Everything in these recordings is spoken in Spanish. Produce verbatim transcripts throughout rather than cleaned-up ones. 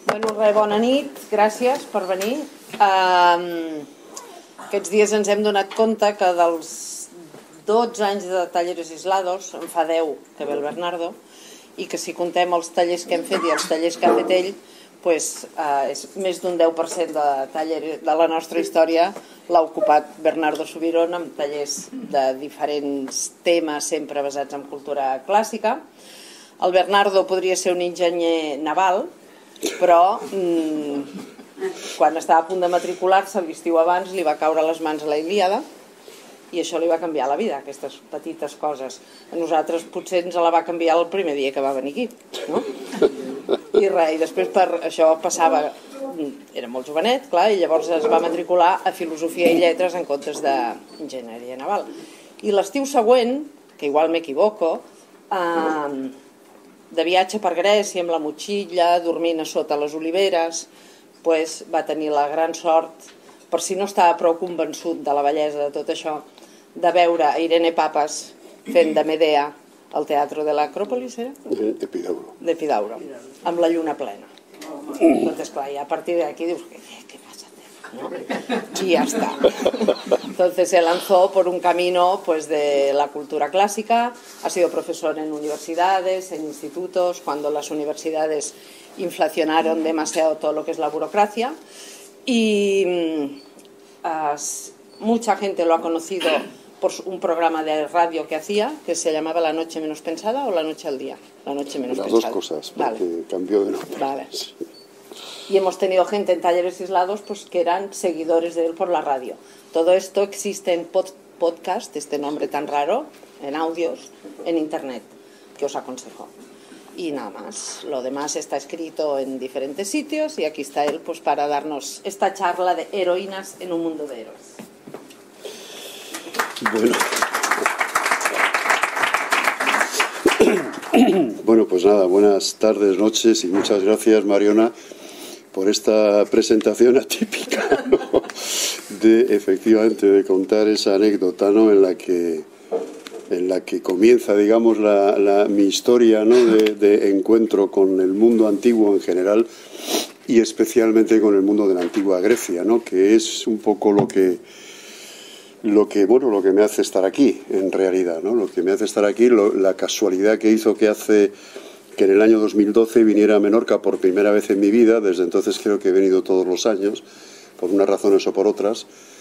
Bueno, re, bona nit, gràcies per venir. Um, aquests dies ens hem donat compte que dels dotze anys de Talleres Aislados, en fa deu que ve el Bernardo, i que si contem els tallers que hem fet i els tallers que ha fet ell, pues, uh, és més d'un deu per cent de, taller, de la nostra història l'ha ocupat Bernardo Subirón amb tallers de diferents temes sempre basats en cultura clàssica. El Bernardo podria ser un enginyer naval, però mmm, quan estava a punt de matricular-se l'estiu abans li va caure a les mans a la Ilíada i això li va canviar la vida, aquestes petites coses. A nosaltres potser ens la va canviar el primer dia que va venir aquí, no? I res, i després per això passava, era molt jovenet, clar, i llavors es va matricular a Filosofia i Lletres en comptes d'Enginyeria Naval. I l'estiu següent, que igual m'equivoco, eh, de viatge per Grècia amb la motxilla, dormint a sota les oliveres, pues, va tenir la gran sort, per si no estava prou convençut de la bellesa de tot això, de veure a Irene Papas fent de Medea al Teatro de l'Acròpolis, eh? D'Epidauro. D'Epidauro, amb la lluna plena. Entonces, clar, y a partir de aquí dius, ¿qué, qué pasa? ¿No? Y ya está. Entonces se lanzó por un camino pues, de la cultura clásica, ha sido profesor en universidades, en institutos, cuando las universidades inflacionaron demasiado todo lo que es la burocracia, y uh, mucha gente lo ha conocido por un programa de radio que hacía, que se llamaba La Noche Menos Pensada o La Noche al Día. La Noche Menos Las Pensada. Las dos cosas, porque vale. Cambió de nombre. Vale. Sí. Y hemos tenido gente en Talleres Aislados pues, que eran seguidores de él por la radio. Todo esto existe en pod podcast, este nombre tan raro, en audios, en internet, que os aconsejo. Y nada más, lo demás está escrito en diferentes sitios y aquí está él pues, para darnos esta charla de heroínas en un mundo de héroes. Bueno. Bueno, pues nada, buenas tardes, noches y muchas gracias, Mariona, por esta presentación atípica, ¿no? de efectivamente de contar esa anécdota, ¿no? en la que en la que comienza, digamos, la, la, mi historia, ¿no? de, de encuentro con el mundo antiguo en general y especialmente con el mundo de la antigua Grecia, ¿no? que es un poco lo que lo que bueno lo que me hace estar aquí en realidad, ¿no? Lo que me hace estar aquí, lo, la casualidad que hizo que hace que en el año dos mil doce viniera a Menorca por primera vez en mi vida. Desde entonces creo que he venido todos los años, por unas razones o por otras,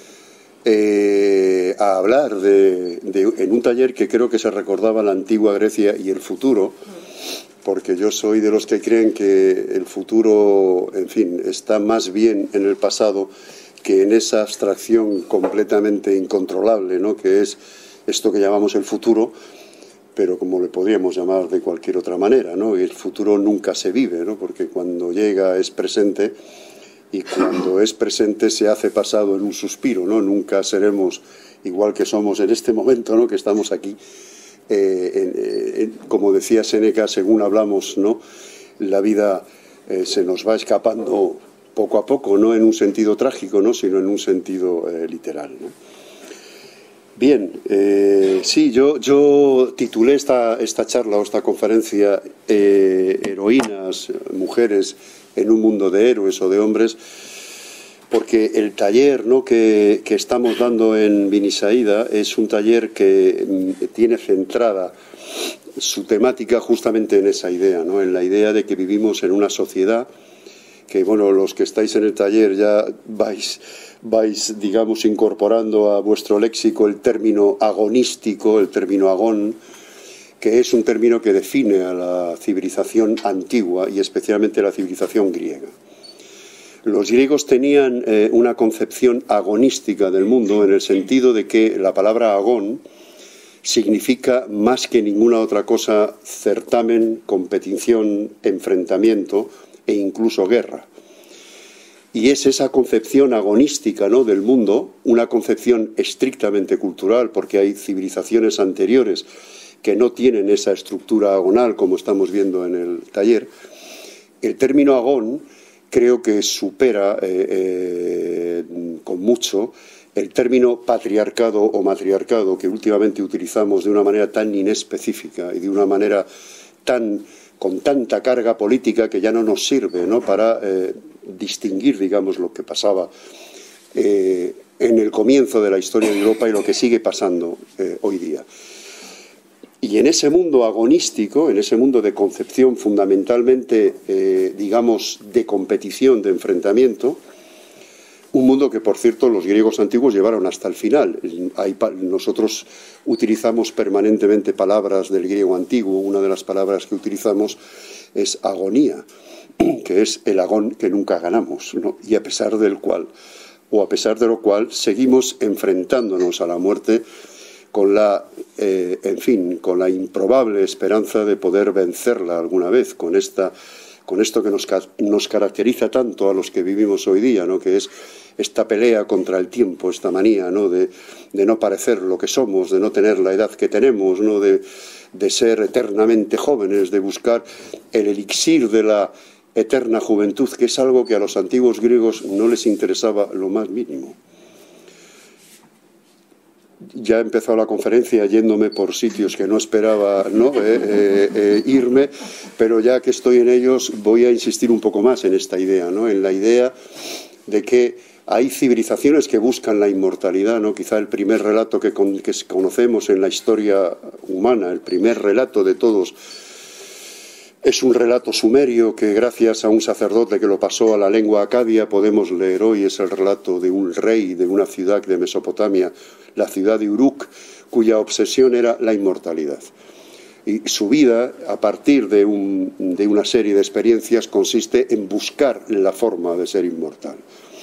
eh, a hablar de, de, en un taller que creo que se recordaba la antigua Grecia y el futuro, porque yo soy de los que creen que el futuro, en fin, está más bien en el pasado que en esa abstracción completamente incontrolable, ¿no? que es esto que llamamos el futuro, pero como le podríamos llamar de cualquier otra manera, ¿no? El futuro nunca se vive, ¿no? Porque cuando llega es presente y cuando es presente se hace pasado en un suspiro, ¿no? Nunca seremos igual que somos en este momento, ¿no? que estamos aquí. Eh, en, en, como decía Séneca, según hablamos, ¿no? la vida eh, se nos va escapando poco a poco, no en un sentido trágico, ¿no? sino en un sentido eh, literal, ¿no? Bien, eh, sí, yo, yo titulé esta, esta charla o esta conferencia eh, Heroínas, mujeres en un mundo de héroes o de hombres, porque el taller, ¿no? que, que estamos dando en Binisaída es un taller que tiene centrada su temática justamente en esa idea, ¿no? en la idea de que vivimos en una sociedad que, bueno, los que estáis en el taller ya vais, vais, digamos, incorporando a vuestro léxico el término agonístico, el término agón, que es un término que define a la civilización antigua y especialmente la civilización griega. Los griegos tenían eh, una concepción agonística del mundo en el sentido de que la palabra agón significa más que ninguna otra cosa certamen, competición, enfrentamiento e incluso guerra. Y es esa concepción agonística, ¿no? del mundo, una concepción estrictamente cultural, porque hay civilizaciones anteriores que no tienen esa estructura agonal, como estamos viendo en el taller. El término agón creo que supera eh, eh, con mucho el término patriarcado o matriarcado que últimamente utilizamos de una manera tan inespecífica y de una manera tan con tanta carga política que ya no nos sirve, ¿no?, para eh, distinguir, digamos, lo que pasaba eh, en el comienzo de la historia de Europa y lo que sigue pasando eh, hoy día. Y en ese mundo agonístico, en ese mundo de concepción fundamentalmente, eh, digamos, de competición, de enfrentamiento, un mundo que, por cierto, los griegos antiguos llevaron hasta el final. Hay, nosotros utilizamos permanentemente palabras del griego antiguo. Una de las palabras que utilizamos es agonía, que es el agón que nunca ganamos, ¿no? Y a pesar del cual, o a pesar de lo cual, seguimos enfrentándonos a la muerte con la, eh, en fin, con la improbable esperanza de poder vencerla alguna vez, con esta, con esto que nos, nos caracteriza tanto a los que vivimos hoy día, ¿no?, que es esta pelea contra el tiempo, esta manía, ¿no?, de, de no parecer lo que somos, de no tener la edad que tenemos, ¿no?, de, de ser eternamente jóvenes, de buscar el elixir de la eterna juventud, que es algo que a los antiguos griegos no les interesaba lo más mínimo. Ya he empezado la conferencia yéndome por sitios que no esperaba, ¿no?, eh, eh, eh, irme, pero ya que estoy en ellos voy a insistir un poco más en esta idea, ¿no?, en la idea de que hay civilizaciones que buscan la inmortalidad, ¿no? Quizá el primer relato que, con, que conocemos en la historia humana, el primer relato de todos, es un relato sumerio que, gracias a un sacerdote que lo pasó a la lengua acadia, podemos leer hoy. Es el relato de un rey de una ciudad de Mesopotamia, la ciudad de Uruk, cuya obsesión era la inmortalidad. Y su vida, a partir de, un, de una serie de experiencias, consiste en buscar la forma de ser inmortal.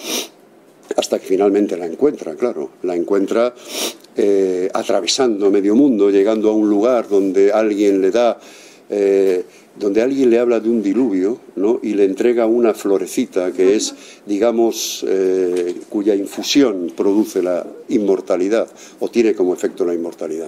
Hasta que finalmente la encuentra, claro. La encuentra eh, atravesando medio mundo, llegando a un lugar donde alguien le da... Eh, donde alguien le habla de un diluvio, ¿no?, y le entrega una florecita que es, digamos, eh, cuya infusión produce la inmortalidad, o tiene como efecto la inmortalidad.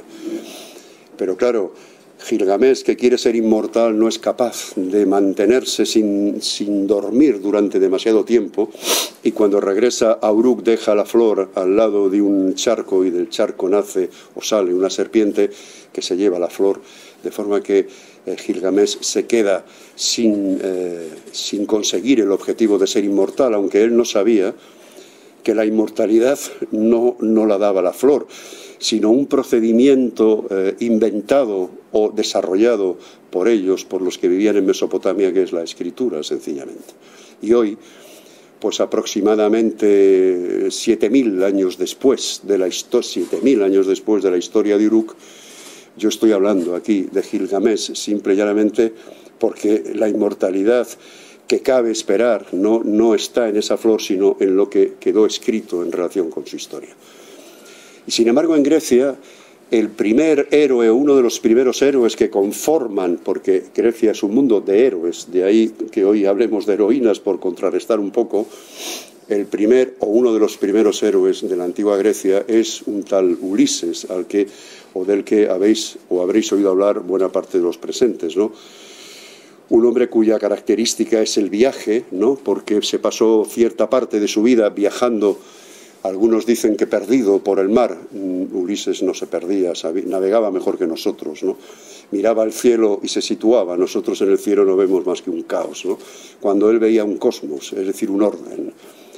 Pero claro, Gilgamesh, que quiere ser inmortal, no es capaz de mantenerse sin, sin dormir durante demasiado tiempo, y cuando regresa a Uruk deja la flor al lado de un charco, y del charco nace o sale una serpiente que se lleva la flor, de forma que eh, Gilgamesh se queda sin, eh, sin conseguir el objetivo de ser inmortal, aunque él no sabía que la inmortalidad no, no la daba la flor, sino un procedimiento eh, inventado o desarrollado por ellos, por los que vivían en Mesopotamia, que es la escritura, sencillamente. Y hoy, pues aproximadamente siete mil años después de la historia, siete mil años después de la historia de Uruk, yo estoy hablando aquí de Gilgamesh simple y llanamente porque la inmortalidad que cabe esperar no, no está en esa flor, sino en lo que quedó escrito en relación con su historia. Y sin embargo, en Grecia, el primer héroe, uno de los primeros héroes que conforman, porque Grecia es un mundo de héroes, de ahí que hoy hablemos de heroínas por contrarrestar un poco, el primer o uno de los primeros héroes de la antigua Grecia es un tal Ulises, al que, o del que habéis o habréis oído hablar buena parte de los presentes, ¿no? Un hombre cuya característica es el viaje, ¿no?, porque se pasó cierta parte de su vida viajando. Algunos dicen que perdido por el mar. Ulises no se perdía, navegaba mejor que nosotros, ¿no? Miraba al cielo y se situaba. Nosotros en el cielo no vemos más que un caos, ¿no?, cuando él veía un cosmos, es decir, un orden,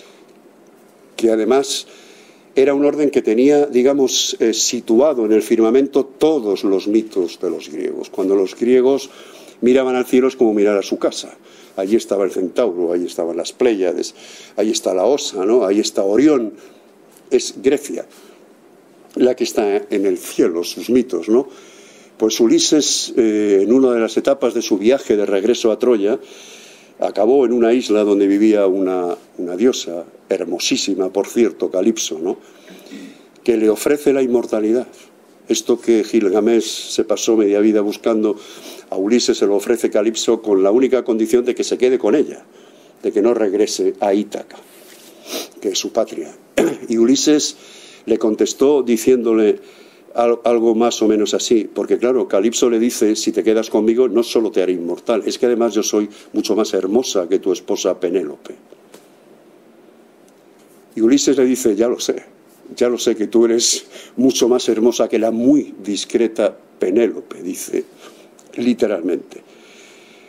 que además era un orden que tenía, digamos, eh, situado en el firmamento todos los mitos de los griegos. Cuando los griegos miraban al cielo es como mirar a su casa. Allí estaba el centauro, allí estaban las Pléyades, ahí está la Osa, ¿no?, ahí está Orión. Es Grecia la que está en el cielo, sus mitos, ¿no? Pues Ulises, eh, en una de las etapas de su viaje de regreso a Troya, acabó en una isla donde vivía una, una diosa, hermosísima, por cierto, Calipso, ¿no?, que le ofrece la inmortalidad. Esto que Gilgamesh se pasó media vida buscando, a Ulises se lo ofrece Calipso con la única condición de que se quede con ella, de que no regrese a Ítaca, que es su patria. Y Ulises le contestó diciéndole algo más o menos así, porque claro, Calipso le dice, si te quedas conmigo no solo te haré inmortal, es que además yo soy mucho más hermosa que tu esposa Penélope. Y Ulises le dice, ya lo sé, ya lo sé que tú eres mucho más hermosa que la muy discreta Penélope, dice literalmente.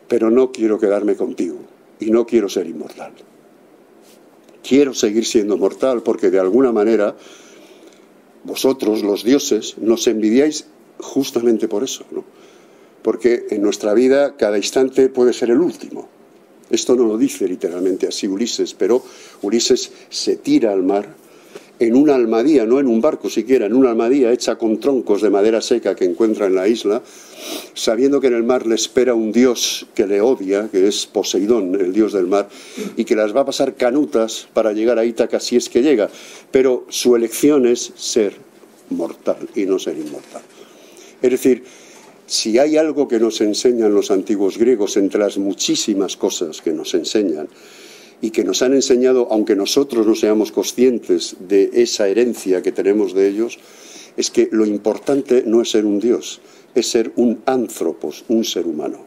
pero no quiero quedarme contigo y no quiero ser inmortal. Quiero seguir siendo mortal porque de alguna manera vosotros, los dioses, nos envidiáis justamente por eso, ¿no? Porque en nuestra vida cada instante puede ser el último. Esto no lo dice literalmente así Ulises, pero Ulises se tira al mar en una almadía, no en un barco siquiera, en una almadía hecha con troncos de madera seca que encuentra en la isla, sabiendo que en el mar le espera un dios que le odia, que es Poseidón, el dios del mar, y que las va a pasar canutas para llegar a Ítaca si es que llega, pero su elección es ser mortal y no ser inmortal. Es decir, si hay algo que nos enseñan los antiguos griegos, entre las muchísimas cosas que nos enseñan, y que nos han enseñado, aunque nosotros no seamos conscientes de esa herencia que tenemos de ellos, es que lo importante no es ser un dios, es ser un anthropos, un ser humano.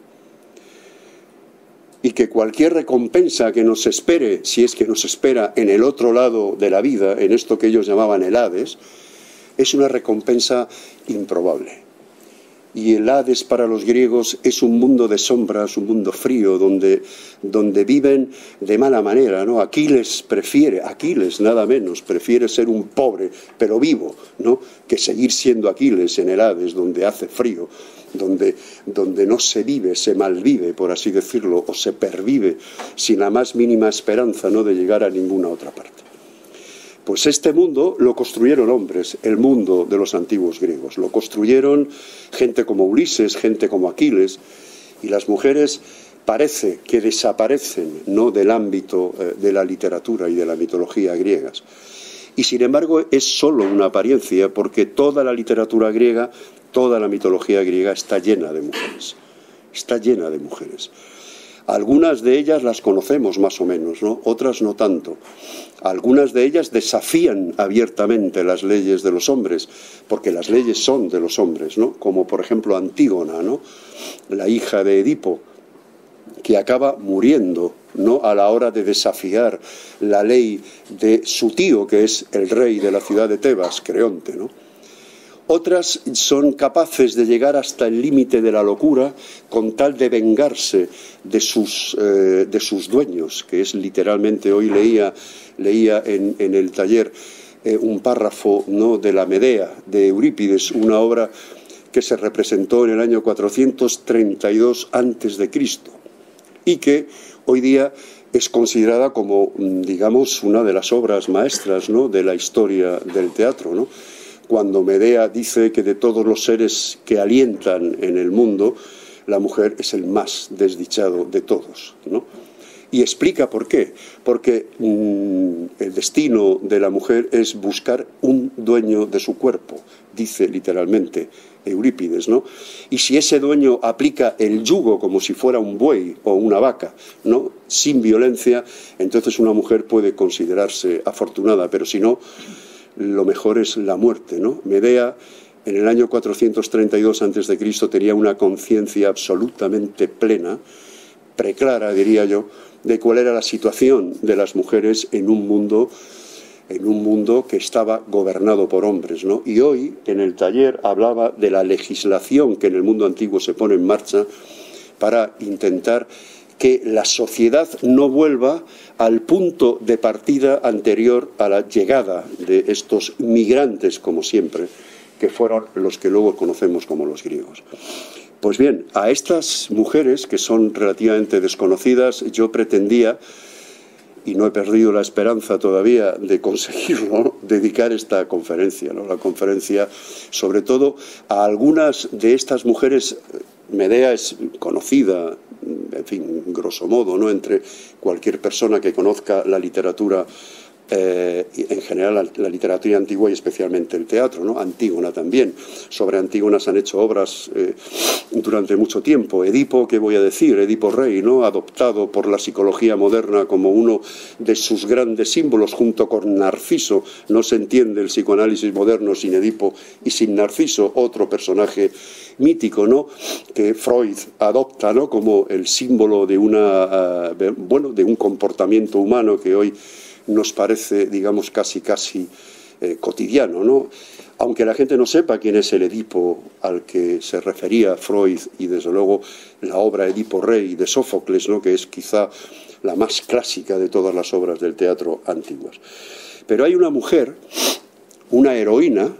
Y que cualquier recompensa que nos espere, si es que nos espera en el otro lado de la vida, en esto que ellos llamaban el Hades, es una recompensa improbable. Y el Hades para los griegos es un mundo de sombras, un mundo frío, donde, donde viven de mala manera, ¿no? Aquiles prefiere, Aquiles nada menos, prefiere ser un pobre, pero vivo, ¿no? Que seguir siendo Aquiles en el Hades, donde hace frío, donde, donde no se vive, se malvive, por así decirlo, o se pervive, sin la más mínima esperanza, ¿no?, de llegar a ninguna otra parte. Pues este mundo lo construyeron hombres, el mundo de los antiguos griegos. Lo construyeron gente como Ulises, gente como Aquiles, y las mujeres parece que desaparecen, ¿no?, del ámbito eh, de la literatura y de la mitología griegas. Y sin embargo es solo una apariencia, porque toda la literatura griega, toda la mitología griega está llena de mujeres. Está llena de mujeres. Algunas de ellas las conocemos más o menos, ¿no? Otras no tanto. Algunas de ellas desafían abiertamente las leyes de los hombres, porque las leyes son de los hombres, ¿no? Como por ejemplo Antígona, ¿no?, la hija de Edipo, que acaba muriendo, ¿no?, a la hora de desafiar la ley de su tío, que es el rey de la ciudad de Tebas, Creonte, ¿no? Otras son capaces de llegar hasta el límite de la locura con tal de vengarse de sus, eh, de sus dueños, que es literalmente, hoy leía, leía en, en el taller eh, un párrafo, ¿no?, de la Medea, de Eurípides, una obra que se representó en el año cuatrocientos treinta y dos antes de Cristo y que hoy día es considerada como, digamos, una de las obras maestras, ¿no?, de la historia del teatro, ¿no?, cuando Medea dice que de todos los seres que alientan en el mundo, la mujer es el más desdichado de todos, ¿no? Y explica por qué. Porque mmm, el destino de la mujer es buscar un dueño de su cuerpo, dice literalmente Eurípides, ¿no? Y si ese dueño aplica el yugo como si fuera un buey o una vaca, ¿no?, sin violencia, entonces una mujer puede considerarse afortunada, pero si no, lo mejor es la muerte, ¿no? Medea, en el año cuatrocientos treinta y dos antes de Cristo, tenía una conciencia absolutamente plena, preclara, diría yo, de cuál era la situación de las mujeres en un mundo, en un mundo que estaba gobernado por hombres, ¿no? Y hoy, en el taller, hablaba de la legislación que en el mundo antiguo se pone en marcha para intentar que la sociedad no vuelva al punto de partida anterior a la llegada de estos migrantes, como siempre, que fueron los que luego conocemos como los griegos. Pues bien, a estas mujeres, que son relativamente desconocidas, yo pretendía, y no he perdido la esperanza todavía de conseguirlo, ¿no?, dedicar esta conferencia, ¿no?, la conferencia sobre todo a algunas de estas mujeres. Medea es conocida, en fin, grosso modo, ¿no?, entre cualquier persona que conozca la literatura, eh, en general la, la literatura antigua y especialmente el teatro, ¿no? Antígona también. Sobre Antígona se han hecho obras eh, durante mucho tiempo. Edipo, ¿qué voy a decir? Edipo Rey, ¿no?, adoptado por la psicología moderna como uno de sus grandes símbolos, junto con Narciso. No se entiende el psicoanálisis moderno sin Edipo y sin Narciso, otro personaje mítico, ¿no?, que Freud adopta, ¿no?, como el símbolo de una uh, bueno, de un comportamiento humano que hoy nos parece, digamos, casi casi eh, cotidiano, ¿no? aunque la gente no sepa quién es el Edipo al que se refería Freud, y desde luego la obra Edipo Rey de Sófocles, ¿no?, que es quizá la más clásica de todas las obras del teatro antiguas. Pero hay una mujer, una heroína,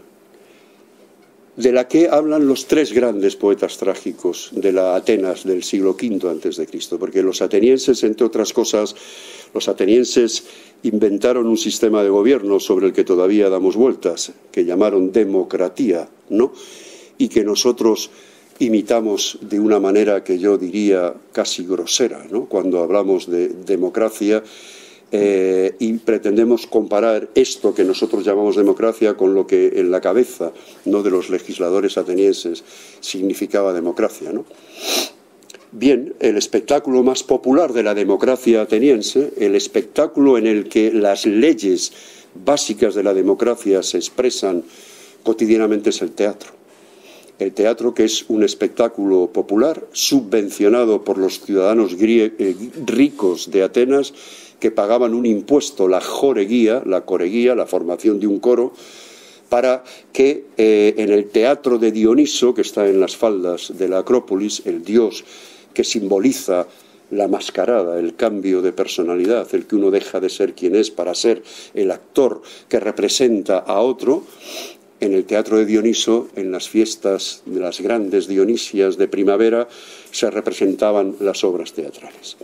de la que hablan los tres grandes poetas trágicos de la Atenas del siglo quinto antes de Cristo, porque los atenienses, entre otras cosas, los atenienses inventaron un sistema de gobierno sobre el que todavía damos vueltas, que llamaron democratía, ¿no?, y que nosotros imitamos de una manera que yo diría casi grosera, ¿no?, cuando hablamos de democracia. Eh, y pretendemos comparar esto que nosotros llamamos democracia con lo que en la cabeza, ¿no?, de los legisladores atenienses significaba democracia, ¿no? Bien, el espectáculo más popular de la democracia ateniense, el espectáculo en el que las leyes básicas de la democracia se expresan cotidianamente, es el teatro. El teatro, que es un espectáculo popular subvencionado por los ciudadanos ricos de Atenas, que pagaban un impuesto, la joreguía, la coreguía, la formación de un coro, para que eh, en el teatro de Dioniso, que está en las faldas de la Acrópolis, el dios que simboliza la mascarada, el cambio de personalidad, el que uno deja de ser quien es para ser el actor que representa a otro, en el teatro de Dioniso, en las fiestas de las grandes Dionisias de primavera, se representaban las obras teatrales.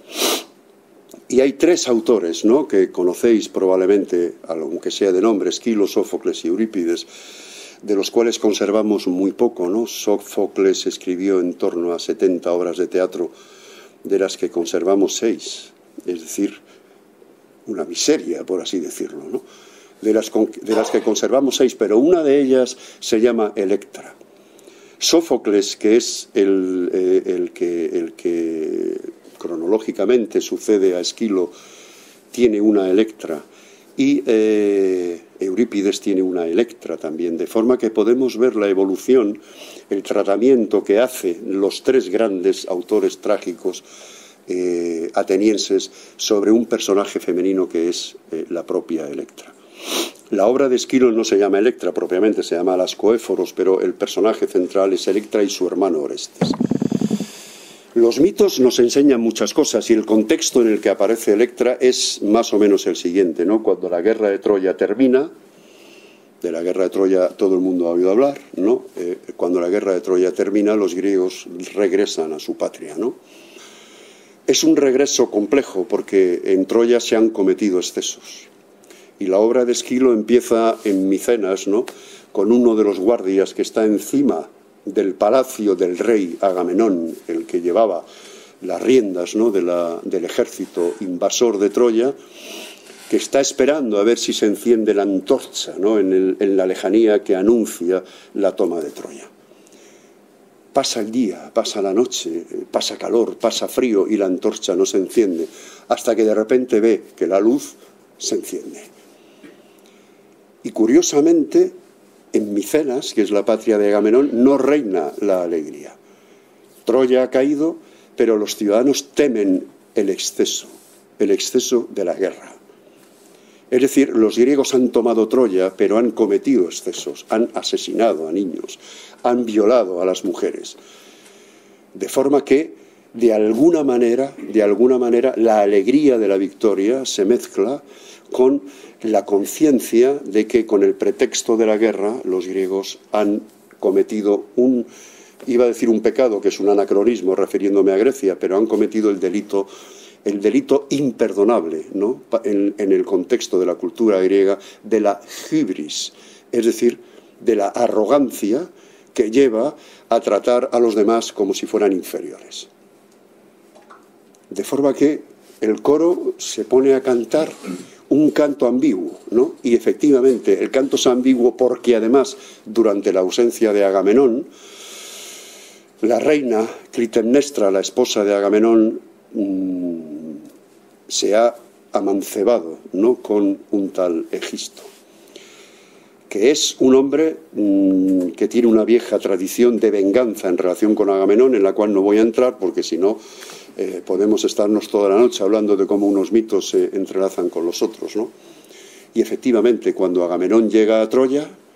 Y hay tres autores, ¿no?, que conocéis probablemente, aunque sea de nombre, Esquilo, Sófocles y Eurípides, de los cuales conservamos muy poco, ¿no? Sófocles escribió en torno a setenta obras de teatro, de las que conservamos seis, es decir, una miseria, por así decirlo, ¿no? De las, de las que conservamos seis, pero una de ellas se llama Electra. Sófocles, que es el, eh, el que... El que cronológicamente sucede a Esquilo, tiene una Electra, y eh, Eurípides tiene una Electra también, de forma que podemos ver la evolución, el tratamiento que hacen los tres grandes autores trágicos eh, atenienses sobre un personaje femenino que es eh, la propia Electra. La obra de Esquilo no se llama Electra propiamente, se llama Las Coéforos, pero el personaje central es Electra y su hermano Orestes. Los mitos nos enseñan muchas cosas y el contexto en el que aparece Electra es más o menos el siguiente, ¿no? Cuando la guerra de Troya termina, de la guerra de Troya todo el mundo ha oído hablar, ¿no? Eh, cuando la guerra de Troya termina, los griegos regresan a su patria, ¿no? Es un regreso complejo porque en Troya se han cometido excesos. Y la obra de Esquilo empieza en Micenas, ¿no?, con uno de los guardias que está encima del palacio del rey Agamenón, el que llevaba las riendas, ¿no?, de la, del ejército invasor de Troya, que está esperando a ver si se enciende la antorcha, ¿no?, en, el, en la lejanía que anuncia la toma de Troya. Pasa el día, pasa la noche, pasa calor, pasa frío y la antorcha no se enciende, hasta que de repente ve que la luz se enciende. Y curiosamente, en Micenas, que es la patria de Agamenón, no reina la alegría. Troya ha caído, pero los ciudadanos temen el exceso, el exceso de la guerra. Es decir, los griegos han tomado Troya, pero han cometido excesos, han asesinado a niños, han violado a las mujeres. De forma que, de alguna manera, de alguna manera, la alegría de la victoria se mezcla con la conciencia de que con el pretexto de la guerra los griegos han cometido un, iba a decir un pecado, que es un anacronismo refiriéndome a Grecia, pero han cometido el delito, el delito imperdonable, ¿no?, en, en el contexto de la cultura griega, de la hybris, es decir, de la arrogancia que lleva a tratar a los demás como si fueran inferiores. De forma que el coro se pone a cantar un canto ambiguo, ¿no? Y efectivamente el canto es ambiguo porque además durante la ausencia de Agamenón, la reina Clitemnestra, la esposa de Agamenón, mmm, se ha amancebado, ¿no?, con un tal Egisto, que es un hombre mmm, que tiene una vieja tradición de venganza en relación con Agamenón, en la cual no voy a entrar porque si no Eh, podemos estarnos toda la noche hablando de cómo unos mitos se entrelazan con los otros, ¿no? Y efectivamente, cuando Agamenón llega a Troya,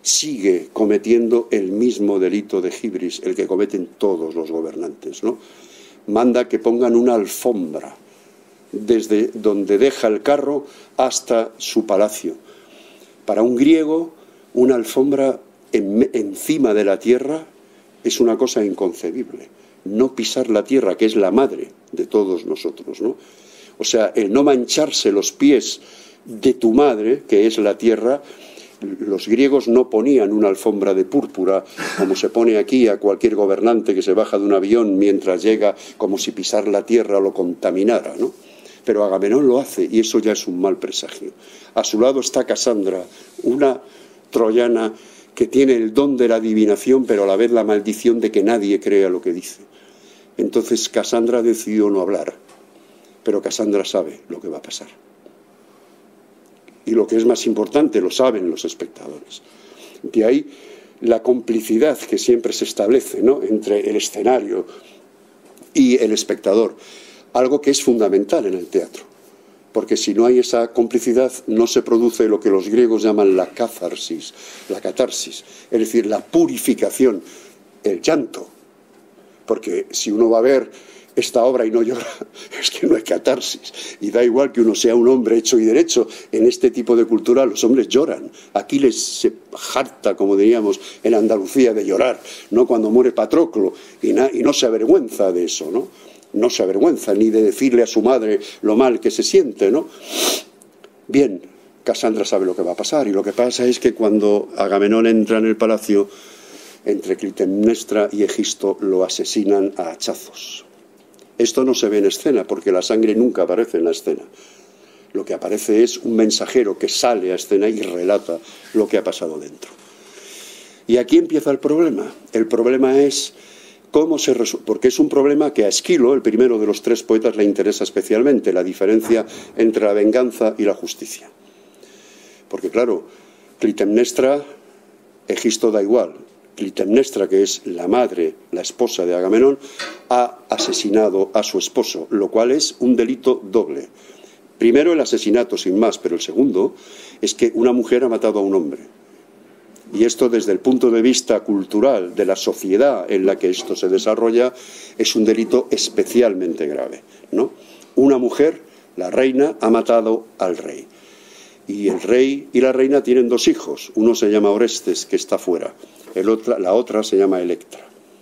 sigue cometiendo el mismo delito de hibris, el que cometen todos los gobernantes, ¿no? Manda que pongan una alfombra desde donde deja el carro hasta su palacio. Para un griego, una alfombra en, encima de la tierra es una cosa inconcebible. No pisar la tierra, que es la madre de todos nosotros, ¿no? O sea, el no mancharse los pies de tu madre, que es la tierra. Los griegos no ponían una alfombra de púrpura, como se pone aquí a cualquier gobernante que se baja de un avión mientras llega, como si pisar la tierra lo contaminara, ¿no? Pero Agamenón lo hace, y eso ya es un mal presagio. A su lado está Casandra, una troyana que tiene el don de la adivinación, pero a la vez la maldición de que nadie crea lo que dice. Entonces Casandra decidió no hablar, pero Casandra sabe lo que va a pasar. Y lo que es más importante, lo saben los espectadores. De ahí la complicidad que siempre se establece, ¿no?, entre el escenario y el espectador, algo que es fundamental en el teatro, porque si no hay esa complicidad no se produce lo que los griegos llaman la catharsis, la catarsis, es decir, la purificación, el llanto, porque si uno va a ver esta obra y no llora, es que no hay catarsis. Y da igual que uno sea un hombre hecho y derecho, en este tipo de cultura los hombres lloran. Aquiles se harta, como diríamos en Andalucía, de llorar, ¿no?, cuando muere Patroclo, y, na, y no se avergüenza de eso, ¿no? No se avergüenza ni de decirle a su madre lo mal que se siente, ¿no? Bien, Casandra sabe lo que va a pasar, y lo que pasa es que cuando Agamenón entra en el palacio, entre Clitemnestra y Egisto lo asesinan a hachazos. Esto no se ve en escena, porque la sangre nunca aparece en la escena. Lo que aparece es un mensajero que sale a escena y relata lo que ha pasado dentro. Y aquí empieza el problema. El problema es cómo se resuelve, porque es un problema que a Esquilo, el primero de los tres poetas, le interesa especialmente, la diferencia entre la venganza y la justicia. Porque claro, Clitemnestra, Egisto da igual. Clitemnestra, que es la madre, la esposa de Agamenón, ha asesinado a su esposo, lo cual es un delito doble. Primero el asesinato, sin más, pero el segundo es que una mujer ha matado a un hombre. Y esto, desde el punto de vista cultural de la sociedad en la que esto se desarrolla, es un delito especialmente grave, ¿no? Una mujer, la reina, ha matado al rey. Y el rey y la reina tienen dos hijos. Uno se llama Orestes, que está fuera. El otra, la otra se llama Electra.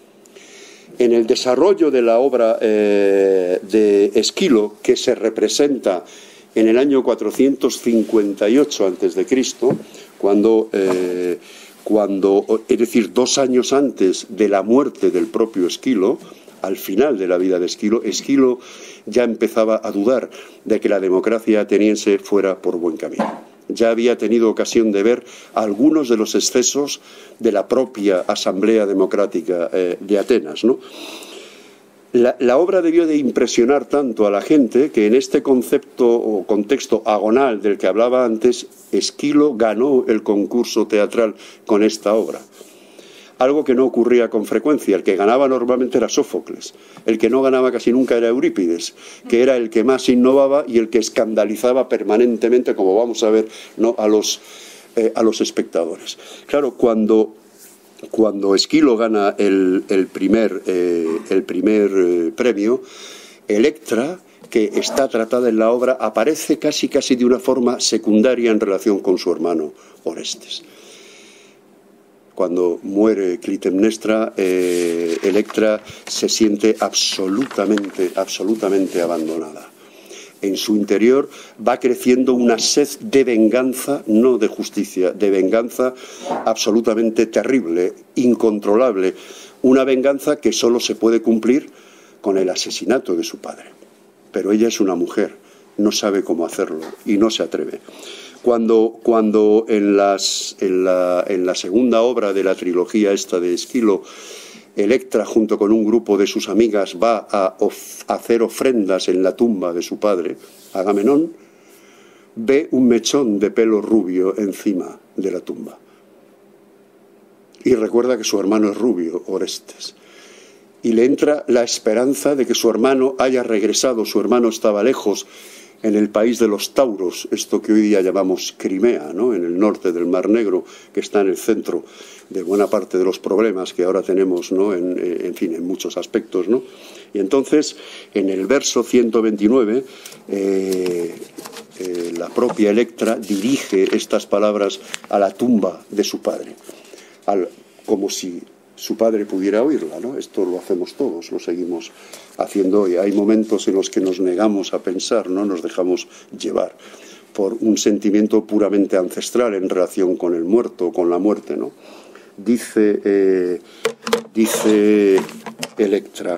En el desarrollo de la obra eh, de Esquilo, que se representa en el año cuatrocientos cincuenta y ocho antes de Cristo, cuando, eh, cuando, es decir, dos años antes de la muerte del propio Esquilo, al final de la vida de Esquilo, Esquilo ya empezaba a dudar de que la democracia ateniense fuera por buen camino. Ya había tenido ocasión de ver algunos de los excesos de la propia Asamblea Democrática eh, de Atenas, ¿no? La, la obra debió de impresionar tanto a la gente que en este concepto o contexto agonal del que hablaba antes, Esquilo ganó el concurso teatral con esta obra. Algo que no ocurría con frecuencia. El que ganaba normalmente era Sófocles. El que no ganaba casi nunca era Eurípides, que era el que más innovaba y el que escandalizaba permanentemente, como vamos a ver, ¿no?, a los, eh, a los espectadores. Claro, cuando, cuando Esquilo gana el, el primer, eh, el primer eh, premio, Electra, que está tratada en la obra, aparece casi, casi de una forma secundaria en relación con su hermano Orestes. Cuando muere Clitemnestra, eh, Electra se siente absolutamente, absolutamente abandonada. En su interior va creciendo una sed de venganza, no de justicia, de venganza absolutamente terrible, incontrolable. Una venganza que solo se puede cumplir con el asesinato de su padre. Pero ella es una mujer, no sabe cómo hacerlo y no se atreve. Cuando, cuando en, las, en, la, en la segunda obra de la trilogía esta de Esquilo, Electra, junto con un grupo de sus amigas, va a, of, a hacer ofrendas en la tumba de su padre, Agamenón ve un mechón de pelo rubio encima de la tumba. Y recuerda que su hermano es rubio, Orestes. Y le entra la esperanza de que su hermano haya regresado, su hermano estaba lejos, en el país de los tauros, esto que hoy día llamamos Crimea, ¿no?, en el norte del Mar Negro, que está en el centro de buena parte de los problemas que ahora tenemos, ¿no?, en, en fin, en muchos aspectos, ¿no? Y entonces, en el verso ciento veintinueve, eh, eh, la propia Electra dirige estas palabras a la tumba de su padre, al, como si su padre pudiera oírla, ¿no? Esto lo hacemos todos, lo seguimos haciendo hoy. Hay momentos en los que nos negamos a pensar, no nos dejamos llevar por un sentimiento puramente ancestral en relación con el muerto, con la muerte, ¿no? Dice, eh, dice Electra,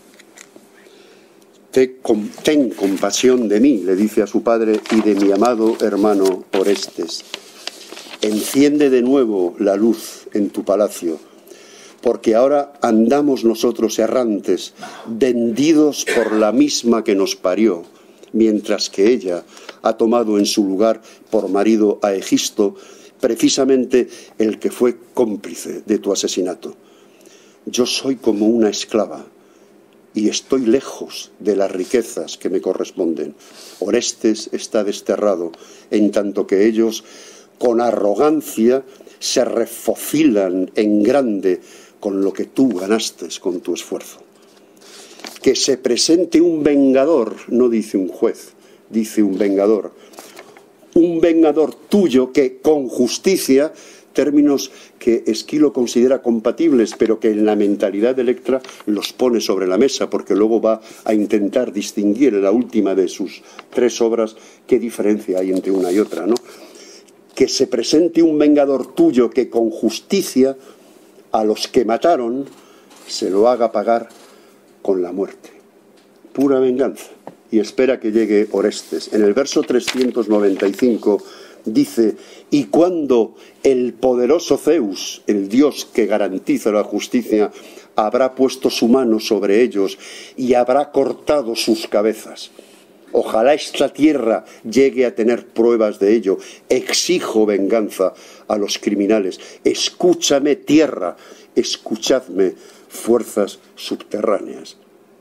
ten compasión de mí, le dice a su padre, y de mi amado hermano Orestes. Enciende de nuevo la luz en tu palacio, porque ahora andamos nosotros errantes, vendidos por la misma que nos parió, mientras que ella ha tomado en su lugar por marido a Egisto, precisamente el que fue cómplice de tu asesinato. Yo soy como una esclava y estoy lejos de las riquezas que me corresponden. Orestes está desterrado, en tanto que ellos, con arrogancia, se refocilan en grande con lo que tú ganaste con tu esfuerzo. Que se presente un vengador, no dice un juez, dice un vengador. Un vengador tuyo que con justicia, términos que Esquilo considera compatibles, pero que en la mentalidad de Electra los pone sobre la mesa, porque luego va a intentar distinguir en la última de sus tres obras qué diferencia hay entre una y otra, ¿no? Que se presente un vengador tuyo que con justicia a los que mataron se lo haga pagar con la muerte. Pura venganza. Y espera que llegue Orestes. En el verso trescientos noventa y cinco dice, y cuando el poderoso Zeus, el dios que garantiza la justicia, habrá puesto su mano sobre ellos y habrá cortado sus cabezas. Ojalá esta tierra llegue a tener pruebas de ello. Exijo venganza a los criminales. Escúchame, tierra, escuchadme, fuerzas subterráneas.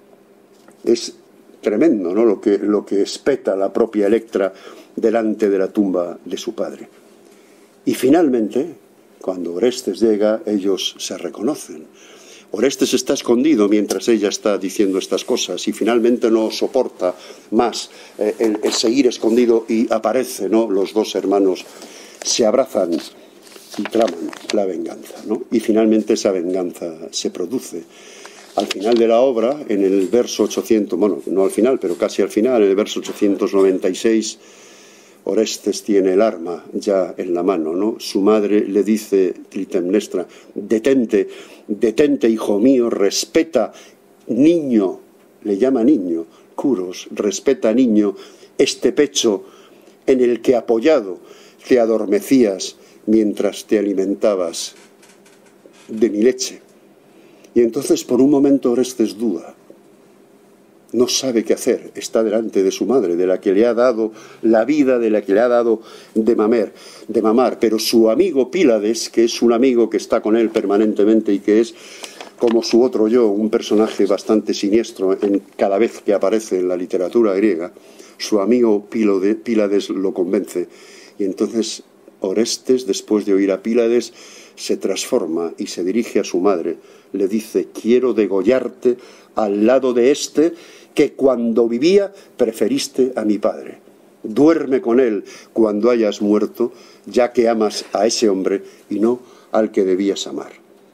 Es tremendo, ¿no?, lo que, lo que espeta la propia Electra delante de la tumba de su padre. Y finalmente, cuando Orestes llega, ellos se reconocen. Orestes está escondido mientras ella está diciendo estas cosas y finalmente no soporta más eh, el, el seguir escondido y aparece, ¿no?, los dos hermanos se abrazan y traman la venganza, ¿no? Y finalmente esa venganza se produce. Al final de la obra, en el verso ochocientos, bueno, no al final, pero casi al final, en el verso ochocientos noventa y seis, Orestes tiene el arma ya en la mano, ¿no? Su madre le dice, Clitemnestra, detente, detente, hijo mío, respeta, niño, le llama niño, Curos, respeta, niño, este pecho en el que apoyado te adormecías mientras te alimentabas de mi leche. Y entonces por un momento Orestes duda, no sabe qué hacer, está delante de su madre, de la que le ha dado la vida, de la que le ha dado de mamar, de mamar, pero su amigo Pílades, que es un amigo que está con él permanentemente y que es como su otro yo, un personaje bastante siniestro en cada vez que aparece en la literatura griega, su amigo Pílades lo convence y entonces Orestes, después de oír a Pílades, se transforma y se dirige a su madre. Le dice, quiero degollarte al lado de este que cuando vivía preferiste a mi padre. Duerme con él cuando hayas muerto, ya que amas a ese hombre y no al que debías amar.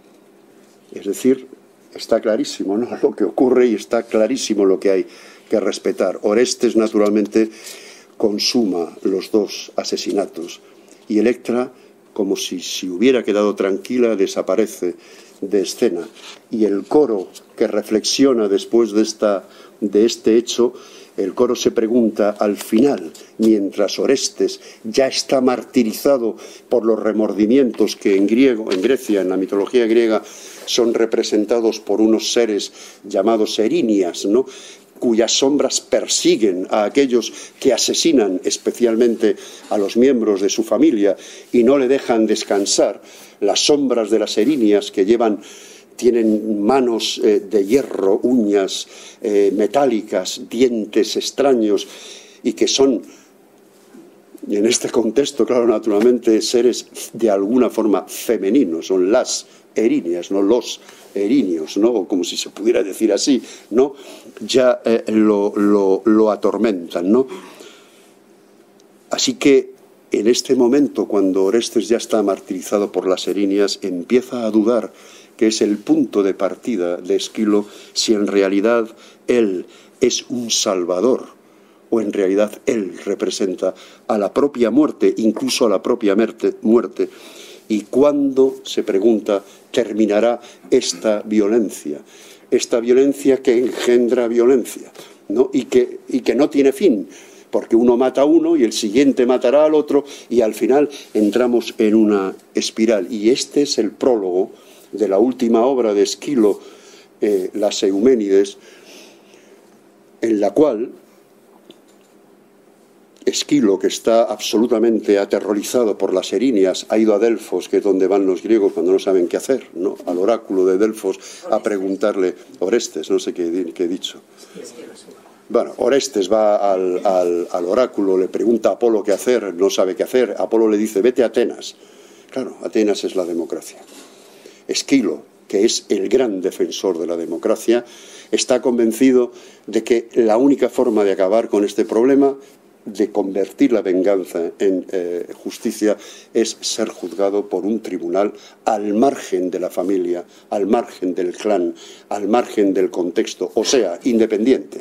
Es decir, está clarísimo, ¿no?, lo que ocurre y está clarísimo lo que hay que respetar. Orestes, naturalmente, consuma los dos asesinatos y Electra, como si se hubiera quedado tranquila, desaparece de escena. Y el coro que reflexiona después de, esta, de este hecho, el coro se pregunta al final, mientras Orestes ya está martirizado por los remordimientos que en griego, en Grecia, en la mitología griega, son representados por unos seres llamados erinias, ¿no?, cuyas sombras persiguen a aquellos que asesinan, especialmente a los miembros de su familia, y no le dejan descansar. Las sombras de las erinias que llevan, tienen manos eh, de hierro, uñas eh, metálicas, dientes extraños, y que son, en este contexto, claro, naturalmente, seres de alguna forma femeninos, son las erinias, no los erinios, ¿no? Como si se pudiera decir así, ¿no? Ya eh, lo, lo, lo atormentan, ¿no? Así que en este momento, cuando Orestes ya está martirizado por las erinias, empieza a dudar que es el punto de partida de Esquilo, si en realidad él es un salvador o en realidad él representa a la propia muerte, incluso a la propia muerte. ¿Y cuándo, se pregunta, terminará esta violencia? Esta violencia que engendra violencia, ¿no? Y que, y que no tiene fin, porque uno mata a uno y el siguiente matará al otro y al final entramos en una espiral. Y este es el prólogo de la última obra de Esquilo, eh, Las Euménides, en la cual Esquilo, que está absolutamente aterrorizado por las erinias, ha ido a Delfos, que es donde van los griegos cuando no saben qué hacer, ¿no? Al oráculo de Delfos, a preguntarle, Orestes, no sé qué, qué he dicho. Bueno, Orestes va al, al, al oráculo, le pregunta a Apolo qué hacer, no sabe qué hacer. Apolo le dice, vete a Atenas. Claro, Atenas es la democracia. Esquilo, que es el gran defensor de la democracia, está convencido de que la única forma de acabar con este problema, de convertir la venganza en eh, justicia, es ser juzgado por un tribunal al margen de la familia, al margen del clan, al margen del contexto, o sea, independiente.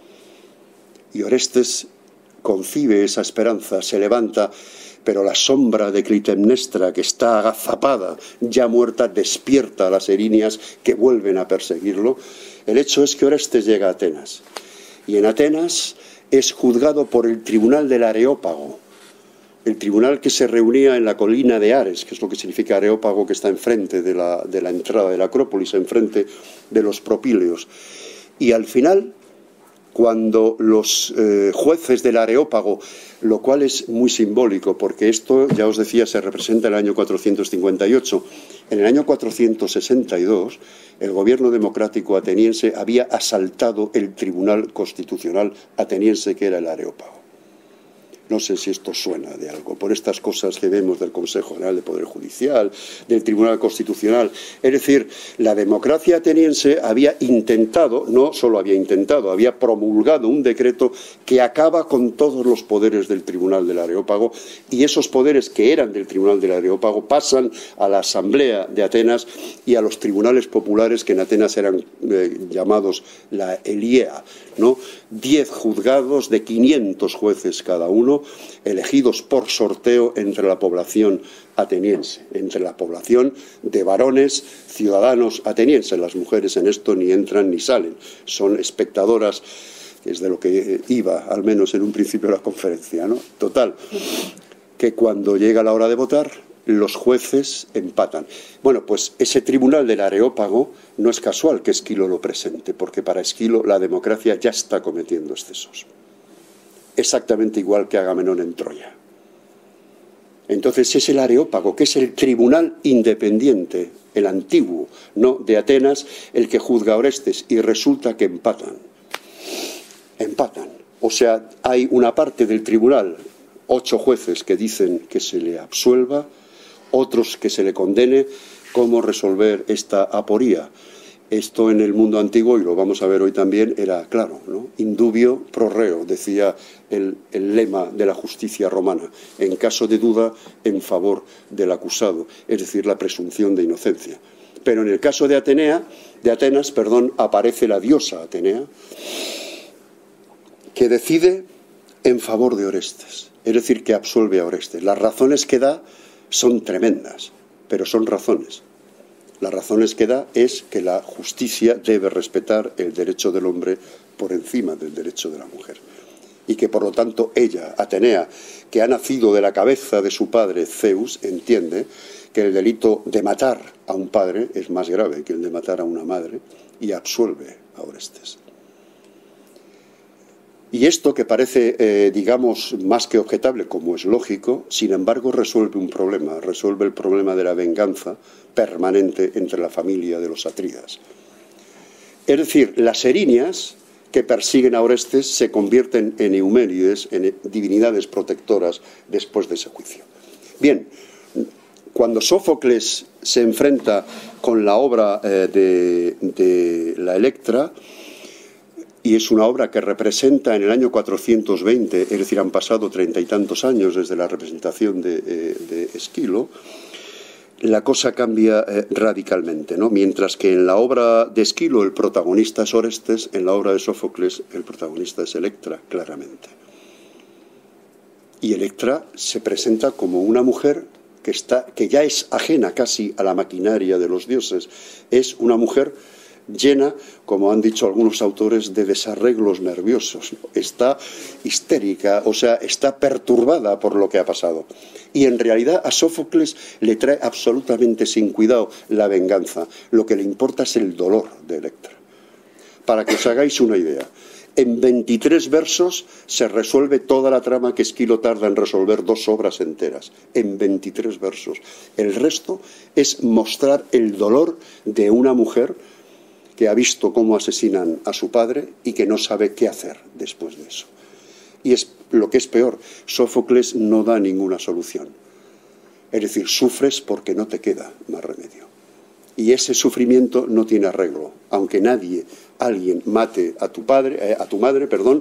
Y Orestes concibe esa esperanza, se levanta, pero la sombra de Clitemnestra, que está agazapada, ya muerta, despierta a las erinias que vuelven a perseguirlo. El hecho es que Orestes llega a Atenas, y en Atenas es juzgado por el tribunal del Areópago, el tribunal que se reunía en la colina de Ares, que es lo que significa Areópago, que está enfrente de la, de la entrada de la Acrópolis, enfrente de los propíleos. Y al final, cuando los eh, jueces del Areópago, lo cual es muy simbólico, porque esto, ya os decía, se representa en el año cuatrocientos cincuenta y ocho. En el año cuatrocientos sesenta y dos, el gobierno democrático ateniense había asaltado el Tribunal Constitucional ateniense, que era el Areópago. No sé si esto suena de algo, por estas cosas que vemos del Consejo General de Poder Judicial, del Tribunal Constitucional. Es decir, la democracia ateniense había intentado, no solo había intentado, había promulgado un decreto que acaba con todos los poderes del Tribunal del Areópago, y esos poderes que eran del Tribunal del Areópago pasan a la Asamblea de Atenas y a los tribunales populares, que en Atenas eran eh, llamados la Eliea, ¿no? Diez juzgados de quinientos jueces cada uno, elegidos por sorteo entre la población ateniense, entre la población de varones ciudadanos atenienses. Las mujeres en esto ni entran ni salen, son espectadoras, que es de lo que iba, al menos en un principio, la conferencia, ¿no? Total, que cuando llega la hora de votar, los jueces empatan. Bueno, pues ese tribunal del Areópago no es casual que Esquilo lo presente, porque para Esquilo la democracia ya está cometiendo excesos. Exactamente igual que Agamenón en Troya. Entonces es el Areópago, que es el tribunal independiente, el antiguo, ¿no?, de Atenas, el que juzga a Orestes, y resulta que empatan. Empatan. O sea, hay una parte del tribunal, ocho jueces que dicen que se le absuelva, otros que se le condene. ¿Cómo resolver esta aporía? Esto en el mundo antiguo, y lo vamos a ver hoy también, era claro, ¿no? Indubio pro reo, decía el, el lema de la justicia romana. En caso de duda, en favor del acusado, es decir, la presunción de inocencia. Pero en el caso de Atenea, de Atenas, perdón, aparece la diosa Atenea, que decide en favor de Orestes, es decir, que absuelve a Orestes. Las razones que da son tremendas, pero son razones. Las razones que da es que la justicia debe respetar el derecho del hombre por encima del derecho de la mujer. Y que, por lo tanto, ella, Atenea, que ha nacido de la cabeza de su padre Zeus, entiende que el delito de matar a un padre es más grave que el de matar a una madre, y absuelve a Orestes. Y esto, que parece, eh, digamos, más que objetable, como es lógico, sin embargo resuelve un problema, resuelve el problema de la venganza permanente entre la familia de los Atrídas. Es decir, las erinias que persiguen a Orestes se convierten en Euménides, en divinidades protectoras después de ese juicio. Bien, cuando Sófocles se enfrenta con la obra eh, de, de la Electra, y es una obra que representa en el año cuatrocientos veinte, es decir, han pasado treinta y tantos años desde la representación de, eh, de Esquilo, la cosa cambia eh, radicalmente, ¿no? Mientras que en la obra de Esquilo el protagonista es Orestes, en la obra de Sófocles el protagonista es Electra, claramente. Y Electra se presenta como una mujer que, está, que ya es ajena casi a la maquinaria de los dioses. Es una mujer llena, como han dicho algunos autores, de desarreglos nerviosos. Está histérica, o sea, está perturbada por lo que ha pasado. Y en realidad a Sófocles le trae absolutamente sin cuidado la venganza. Lo que le importa es el dolor de Electra. Para que os hagáis una idea, en veintitrés versos se resuelve toda la trama que Esquilo tarda en resolver dos obras enteras. En veintitrés versos. El resto es mostrar el dolor de una mujer que ha visto cómo asesinan a su padre y que no sabe qué hacer después de eso. Y es lo que es peor, Sófocles no da ninguna solución. Es decir, sufres porque no te queda más remedio. Y ese sufrimiento no tiene arreglo. Aunque nadie, alguien mate a tu padre, eh, a tu madre, perdón,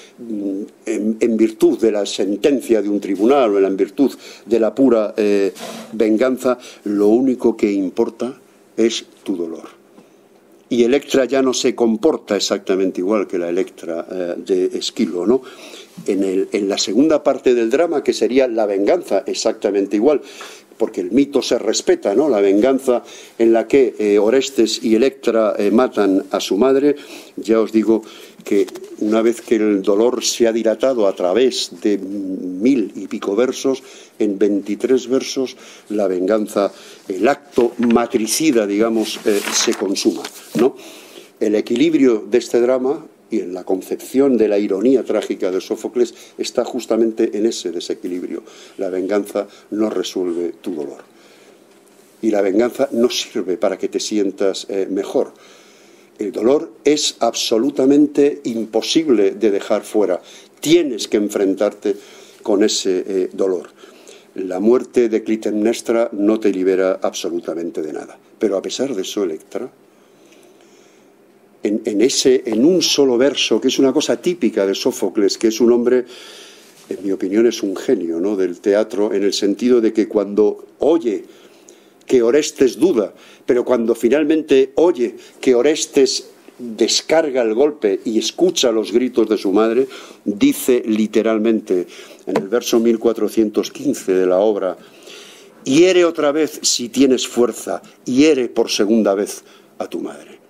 en, en virtud de la sentencia de un tribunal o en virtud de la pura eh, venganza, lo único que importa es tu dolor. Y Electra ya no se comporta exactamente igual que la Electra eh, de Esquilo, ¿no? En, el, en la segunda parte del drama, que sería la venganza, exactamente igual, porque el mito se respeta, ¿no? La venganza en la que eh, Orestes y Electra eh, matan a su madre, ya os digo que una vez que el dolor se ha dilatado a través de mil y pico versos, en veintitrés versos la venganza, el acto matricida, digamos, eh, se consuma, ¿no? El equilibrio de este drama y en la concepción de la ironía trágica de Sófocles está justamente en ese desequilibrio. La venganza no resuelve tu dolor. Y la venganza no sirve para que te sientas eh, mejor. El dolor es absolutamente imposible de dejar fuera. Tienes que enfrentarte con ese eh, dolor. La muerte de Clitemnestra no te libera absolutamente de nada. Pero a pesar de eso, Electra, En, en, ese, en un solo verso, que es una cosa típica de Sófocles, que es un hombre, en mi opinión, es un genio, ¿no?, del teatro, en el sentido de que cuando oye que Orestes duda, pero cuando finalmente oye que Orestes descarga el golpe y escucha los gritos de su madre, dice literalmente, en el verso mil cuatrocientos quince de la obra: hiere otra vez si tienes fuerza, hiere por segunda vez a tu madre.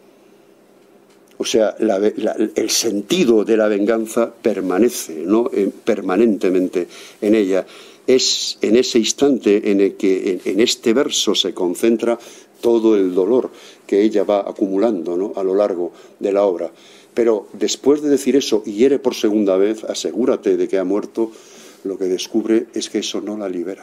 O sea, la, la, el sentido de la venganza permanece, ¿no?, eh, permanentemente en ella. Es en ese instante en el que en, en este verso se concentra todo el dolor que ella va acumulando, ¿no?, a lo largo de la obra. Pero después de decir eso, y hiere por segunda vez, asegúrate de que ha muerto, lo que descubre es que eso no la libera.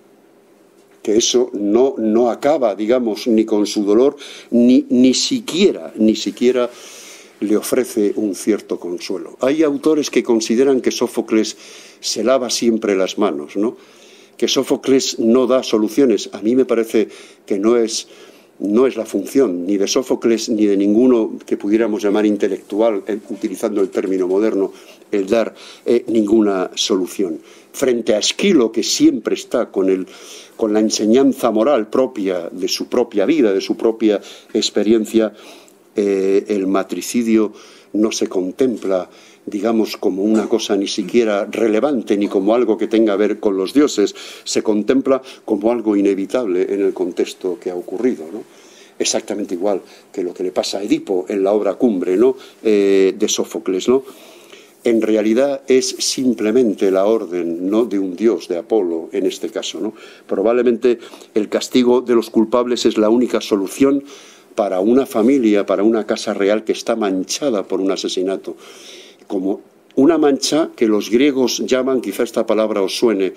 Que eso no, no acaba, digamos, ni con su dolor, ni, ni siquiera, ni siquiera le ofrece un cierto consuelo. Hay autores que consideran que Sófocles se lava siempre las manos, ¿no?, que Sófocles no da soluciones. A mí me parece que no es, no es la función ni de Sófocles ni de ninguno que pudiéramos llamar intelectual, eh, utilizando el término moderno, el dar eh, ninguna solución. Frente a Esquilo, que siempre está con, el, con la enseñanza moral propia de su propia vida, de su propia experiencia, eh, el matricidio no se contempla, digamos, como una cosa ni siquiera relevante ni como algo que tenga que ver con los dioses, se contempla como algo inevitable en el contexto que ha ocurrido, ¿no? Exactamente igual que lo que le pasa a Edipo en la obra cumbre, ¿no?, eh, de Sófocles, ¿no? En realidad es simplemente la orden, ¿no?, de un dios, de Apolo en este caso, ¿no? Probablemente el castigo de los culpables es la única solución para una familia, para una casa real que está manchada por un asesinato. Como una mancha que los griegos llaman, quizá esta palabra os suene,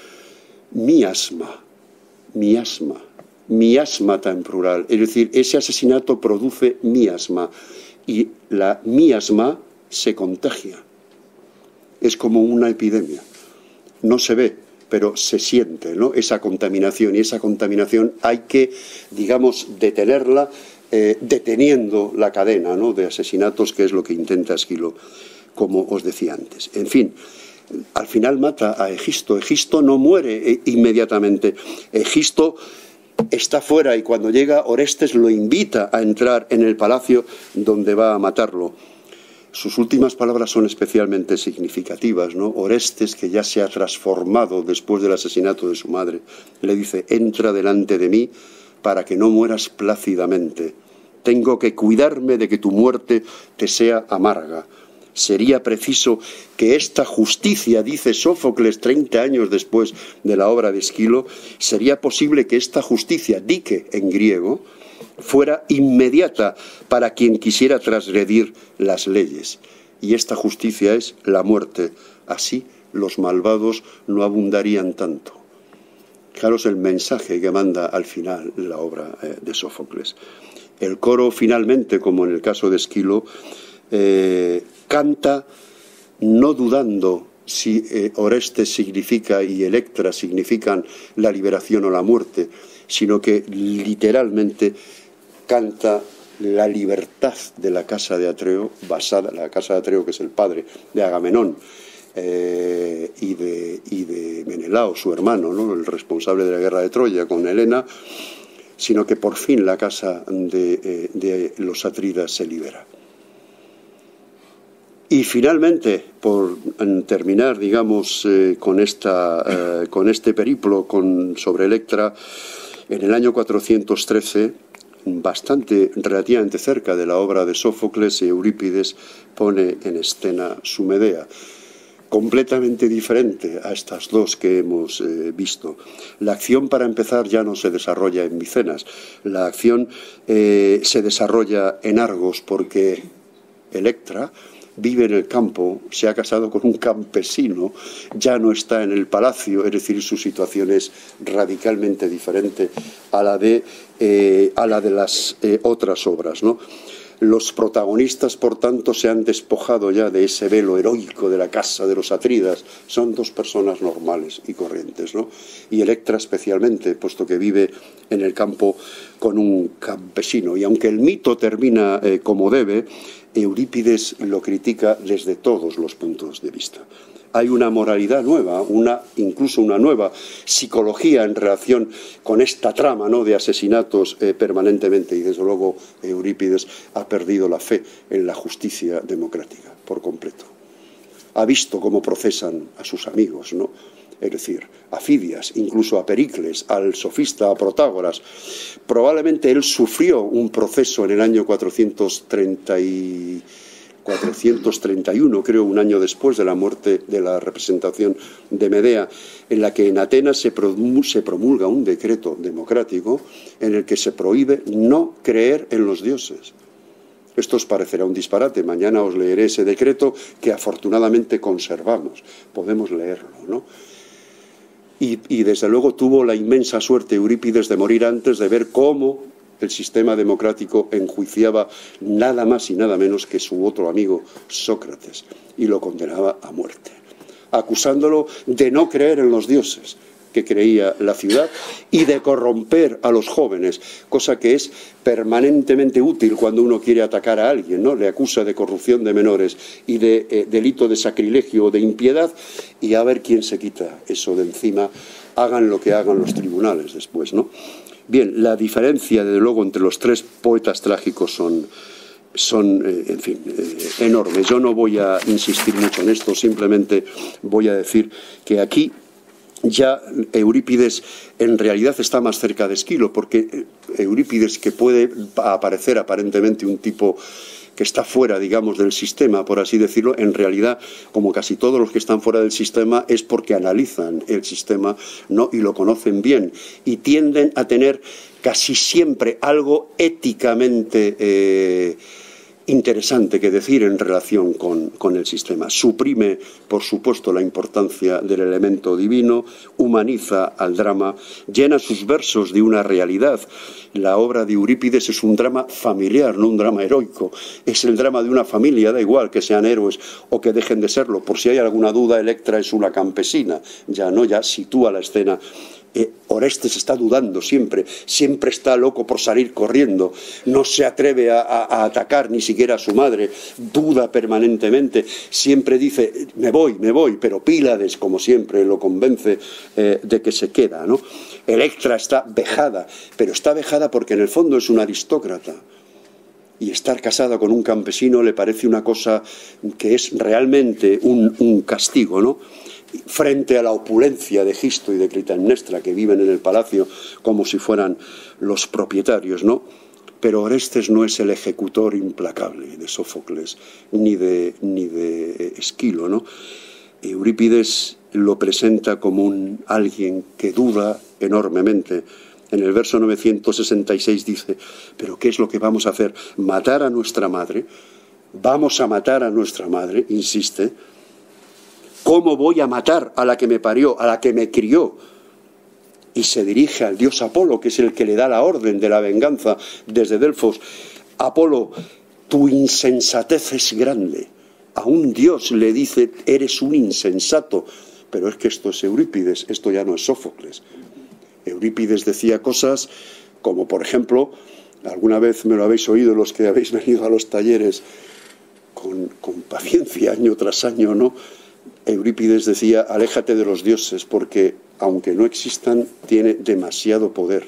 miasma, miasma, miasmata en plural. Es decir, ese asesinato produce miasma y la miasma se contagia. Es como una epidemia. No se ve, pero se siente, ¿no?, esa contaminación, y esa contaminación hay que, digamos, detenerla, eh, deteniendo la cadena, ¿no?, de asesinatos, que es lo que intenta Esquilo, como os decía antes. En fin, al final mata a Egisto. Egisto no muere eh, inmediatamente. Egisto está fuera, y cuando llega Orestes lo invita a entrar en el palacio donde va a matarlo. Sus últimas palabras son especialmente significativas, ¿no? Orestes, que ya se ha transformado después del asesinato de su madre, le dice: entra delante de mí para que no mueras plácidamente. Tengo que cuidarme de que tu muerte te sea amarga. Sería preciso que esta justicia, dice Sófocles treinta años después de la obra de Esquilo, sería posible que esta justicia, dike en griego, fuera inmediata para quien quisiera transgredir las leyes. Y esta justicia es la muerte. Así los malvados no abundarían tanto. Fijaros el mensaje que manda al final la obra eh, de Sófocles. El coro finalmente, como en el caso de Esquilo, eh, canta no dudando si eh, Orestes significa y Electra significan la liberación o la muerte, sino que literalmente canta la libertad de la casa de Atreo, basada en la casa de Atreo, que es el padre de Agamenón, eh, y, de, y de Menelao, su hermano, ¿no?, el responsable de la guerra de Troya con Helena, sino que por fin la casa de, eh, de los Atrídas se libera. Y finalmente, por terminar, digamos, eh, con, esta, eh, con este periplo con, sobre Electra, en el año cuatrocientos trece, bastante, relativamente cerca de la obra de Sófocles, Eurípides pone en escena su Medea, completamente diferente a estas dos que hemos eh, visto. La acción, para empezar, ya no se desarrolla en Micenas. La acción eh, se desarrolla en Argos, porque Electra vive en el campo, se ha casado con un campesino, ya no está en el palacio, es decir, su situación es radicalmente diferente a la de, eh, a la de las eh, otras obras, ¿no? Los protagonistas, por tanto, se han despojado ya de ese velo heroico de la casa de los Atrídas. Son dos personas normales y corrientes, ¿no? Y Electra especialmente, puesto que vive en el campo con un campesino. Y aunque el mito termina eh, como debe, Eurípides lo critica desde todos los puntos de vista. Hay una moralidad nueva, una, incluso una nueva psicología en relación con esta trama, ¿no?, de asesinatos eh, permanentemente, y desde luego Eurípides ha perdido la fe en la justicia democrática por completo. Ha visto cómo procesan a sus amigos, ¿no?, es decir, a Fidias, incluso a Pericles, al sofista, a Protágoras. Probablemente él sufrió un proceso en el año cuatrocientos treinta y uno, creo, un año después de la muerte de la representación de Medea, en la que en Atenas se promulga un decreto democrático en el que se prohíbe no creer en los dioses. Esto os parecerá un disparate. Mañana os leeré ese decreto que afortunadamente conservamos. Podemos leerlo, ¿no? Y, y desde luego tuvo la inmensa suerte Eurípides de morir antes de ver cómo el sistema democrático enjuiciaba nada más y nada menos que su otro amigo Sócrates, y lo condenaba a muerte, acusándolo de no creer en los dioses que creía la ciudad y de corromper a los jóvenes, cosa que es permanentemente útil cuando uno quiere atacar a alguien, ¿no? Le acusa de corrupción de menores y de eh, delito de sacrilegio o de impiedad, y a ver quién se quita eso de encima, hagan lo que hagan los tribunales después, ¿no? Bien, la diferencia, desde luego, entre los tres poetas trágicos son, son eh, en fin, eh, enormes. Yo no voy a insistir mucho en esto, simplemente voy a decir que aquí ya Eurípides en realidad está más cerca de Esquilo, porque Eurípides, que puede aparecer aparentemente un tipo que está fuera, digamos, del sistema, por así decirlo, en realidad, como casi todos los que están fuera del sistema, es porque analizan el sistema, ¿no?, y lo conocen bien, y tienden a tener casi siempre algo éticamente eh, interesante que decir en relación con, con el sistema. Suprime, por supuesto, la importancia del elemento divino, humaniza al drama, llena sus versos de una realidad. La obra de Eurípides es un drama familiar, no un drama heroico. Es el drama de una familia, da igual que sean héroes o que dejen de serlo. Por si hay alguna duda, Electra es una campesina. Ya no, ya sitúa la escena. Eh, Orestes está dudando siempre, siempre está loco por salir corriendo, no se atreve a, a, a atacar ni siquiera a su madre, duda permanentemente, siempre dice me voy, me voy, pero Pílades, como siempre, lo convence eh, de que se queda, ¿no? Electra está vejada, pero está vejada porque en el fondo es una aristócrata. Y estar casada con un campesino le parece una cosa que es realmente un, un castigo, ¿no? Frente a la opulencia de Egisto y de Clitemnestra, que viven en el palacio como si fueran los propietarios, ¿no? Pero Orestes no es el ejecutor implacable de Sófocles ni de, ni de Esquilo, ¿no? Eurípides lo presenta como un alguien que duda enormemente. En el verso novecientos sesenta y seis dice, ¿pero qué es lo que vamos a hacer? ¿Matar a nuestra madre? ¿Vamos a matar a nuestra madre? Insiste. ¿Cómo voy a matar a la que me parió, a la que me crió? Y se dirige al dios Apolo, que es el que le da la orden de la venganza desde Delfos. Apolo, tu insensatez es grande. A un dios le dice, eres un insensato. Pero es que esto es Eurípides, esto ya no es Sófocles. Eurípides decía cosas como, por ejemplo, alguna vez me lo habéis oído los que habéis venido a los talleres con, con paciencia, año tras año, ¿no? Eurípides decía, aléjate de los dioses porque, aunque no existan, tiene demasiado poder.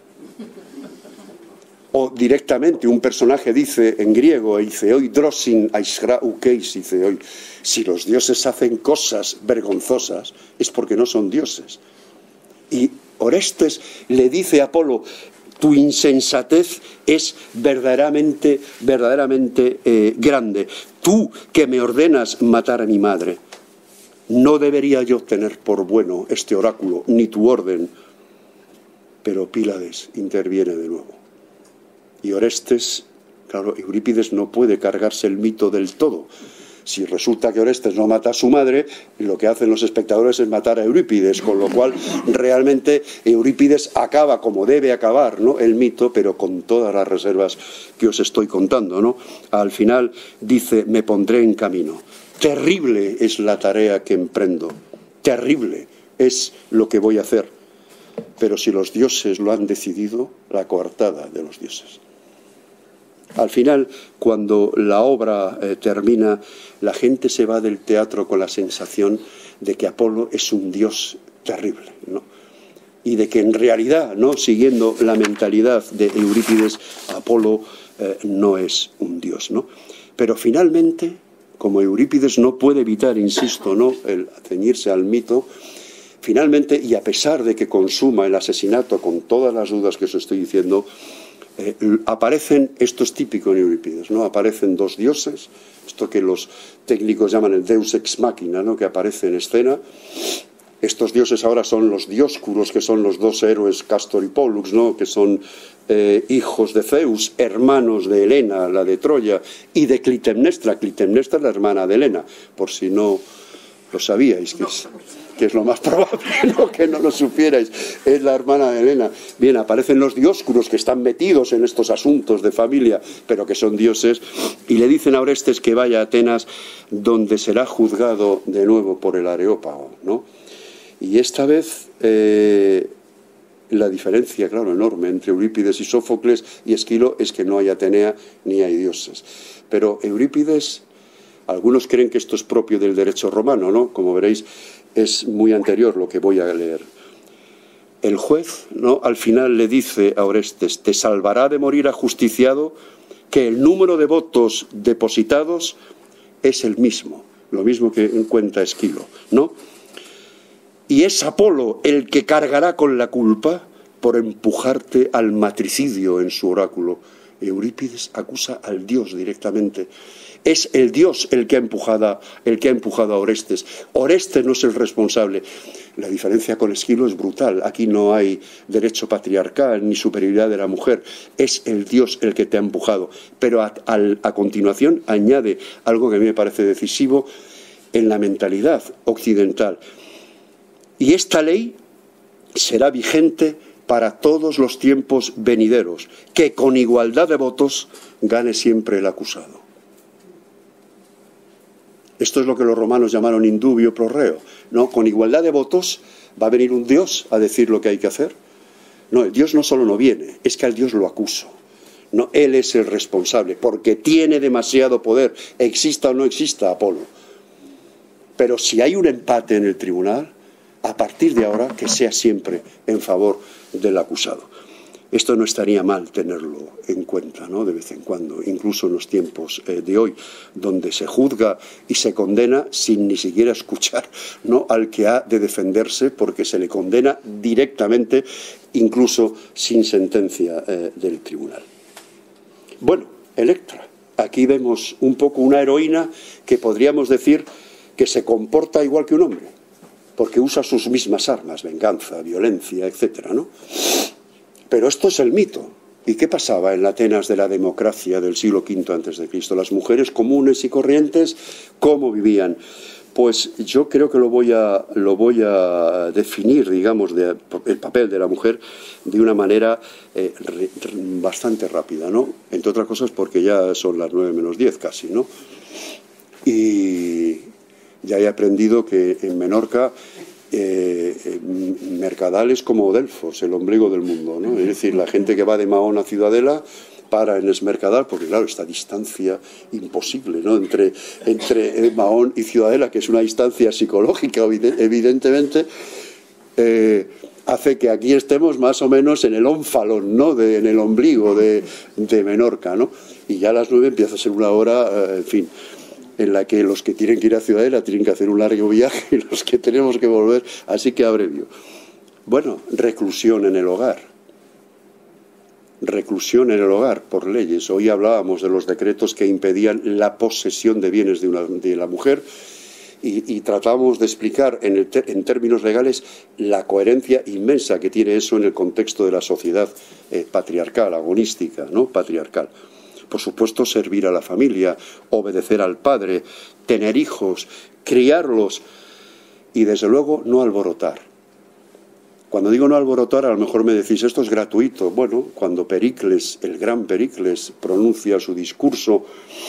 O directamente un personaje dice en griego, Eitheoi drosin aisgra ukeis, Eitheoi, si los dioses hacen cosas vergonzosas es porque no son dioses. Y Orestes le dice a Apolo, tu insensatez es verdaderamente, verdaderamente eh, grande. Tú que me ordenas matar a mi madre, no debería yo tener por bueno este oráculo, ni tu orden. Pero Pílades interviene de nuevo. Y Orestes, claro, Eurípides no puede cargarse el mito del todo. Si resulta que Orestes no mata a su madre, lo que hacen los espectadores es matar a Eurípides, con lo cual realmente Eurípides acaba como debe acabar, ¿no?, el mito, pero con todas las reservas que os estoy contando, ¿no? Al final dice, me pondré en camino. Terrible es la tarea que emprendo, terrible es lo que voy a hacer, pero si los dioses lo han decidido, la coartada de los dioses. Al final, cuando la obra eh, termina, la gente se va del teatro con la sensación de que Apolo es un dios terrible, ¿no? Y de que en realidad, ¿no?, siguiendo la mentalidad de Eurípides, Apolo eh, no es un dios, ¿no? Pero finalmente, como Eurípides no puede evitar, insisto, ¿no?, el ceñirse al mito, finalmente, y a pesar de que consuma el asesinato con todas las dudas que os estoy diciendo, Eh, aparecen, esto es típico en Eurípides, ¿no? Aparecen dos dioses, esto que los técnicos llaman el deus ex machina, ¿no?, que aparece en escena. Estos dioses ahora son los dioscuros, que son los dos héroes Castor y Pollux, ¿no?, que son eh, hijos de Zeus, hermanos de Helena, la de Troya, y de Clitemnestra. Clitemnestra es la hermana de Helena, por si no lo sabíais, que es, que es lo más probable, ¿no?, que no lo supierais, es la hermana de Helena. Bien, aparecen los dioscuros que están metidos en estos asuntos de familia, pero que son dioses, y le dicen a Orestes que vaya a Atenas, donde será juzgado de nuevo por el Areópago, ¿no? Y esta vez eh, la diferencia, claro, enorme entre Eurípides y Sófocles y Esquilo es que no hay Atenea ni hay dioses. Pero Eurípides, algunos creen que esto es propio del derecho romano, ¿no? Como veréis, es muy anterior lo que voy a leer. El juez, ¿no?, al final le dice a Orestes, te salvará de morir ajusticiado que el número de votos depositados es el mismo, lo mismo que cuenta Esquilo, ¿no? Y es Apolo el que cargará con la culpa por empujarte al matricidio en su oráculo. Eurípides acusa al dios directamente. Es el dios el que ha empujado, el que ha empujado a Orestes. Orestes no es el responsable. La diferencia con Esquilo es brutal. Aquí no hay derecho patriarcal ni superioridad de la mujer. Es el Dios el que te ha empujado. Pero a, a, a continuación añade algo que a mí me parece decisivo en la mentalidad occidental. Y esta ley será vigente para todos los tiempos venideros, que con igualdad de votos gane siempre el acusado. Esto es lo que los romanos llamaron indubio pro reo. No, con igualdad de votos va a venir un Dios a decir lo que hay que hacer. No, el Dios no solo no viene, es que al Dios lo acuso. No, él es el responsable, porque tiene demasiado poder, exista o no exista Apolo. Pero si hay un empate en el tribunal, a partir de ahora que sea siempre en favor del acusado. Esto no estaría mal tenerlo en cuenta, ¿no?, de vez en cuando, incluso en los tiempos eh, de hoy, donde se juzga y se condena sin ni siquiera escuchar, ¿no?, al que ha de defenderse, porque se le condena directamente, incluso sin sentencia eh, del tribunal. Bueno, Electra. Aquí vemos un poco una heroína que podríamos decir que se comporta igual que un hombre, porque usa sus mismas armas, venganza, violencia, etcétera, ¿no? Pero esto es el mito. ¿Y qué pasaba en la Atenas de la democracia del siglo quinto antes de Cristo? Las mujeres comunes y corrientes, ¿cómo vivían? Pues yo creo que lo voy a, lo voy a definir, digamos, de, el papel de la mujer de una manera eh, re, bastante rápida, ¿no? Entre otras cosas porque ya son las nueve menos diez casi, ¿no? Y ya he aprendido que en Menorca Eh, eh, Mercadal es como Delfos, el ombligo del mundo, ¿no? Es decir, la gente que va de Mahón a Ciudadela para en Esmercadal, porque claro, esta distancia imposible, ¿no?, entre, entre Mahón y Ciudadela, que es una distancia psicológica, evidentemente, eh, hace que aquí estemos más o menos en el ónfalon, ¿no?, de, en el ombligo de, de Menorca, ¿no? Y ya a las nueve empieza a ser una hora, eh, en fin, en la que los que tienen que ir a Ciudadela tienen que hacer un largo viaje y los que tenemos que volver, así que abrevio. Bueno, reclusión en el hogar. Reclusión en el hogar por leyes. Hoy hablábamos de los decretos que impedían la posesión de bienes de, una, de la mujer y, y tratamos de explicar en, el, en términos legales la coherencia inmensa que tiene eso en el contexto de la sociedad eh, patriarcal, agonística, ¿no?, patriarcal. Por supuesto, servir a la familia, obedecer al padre, tener hijos, criarlos y, desde luego, no alborotar. Cuando digo no alborotar, a lo mejor me decís, esto es gratuito. Bueno, cuando Pericles, el gran Pericles, pronuncia su discurso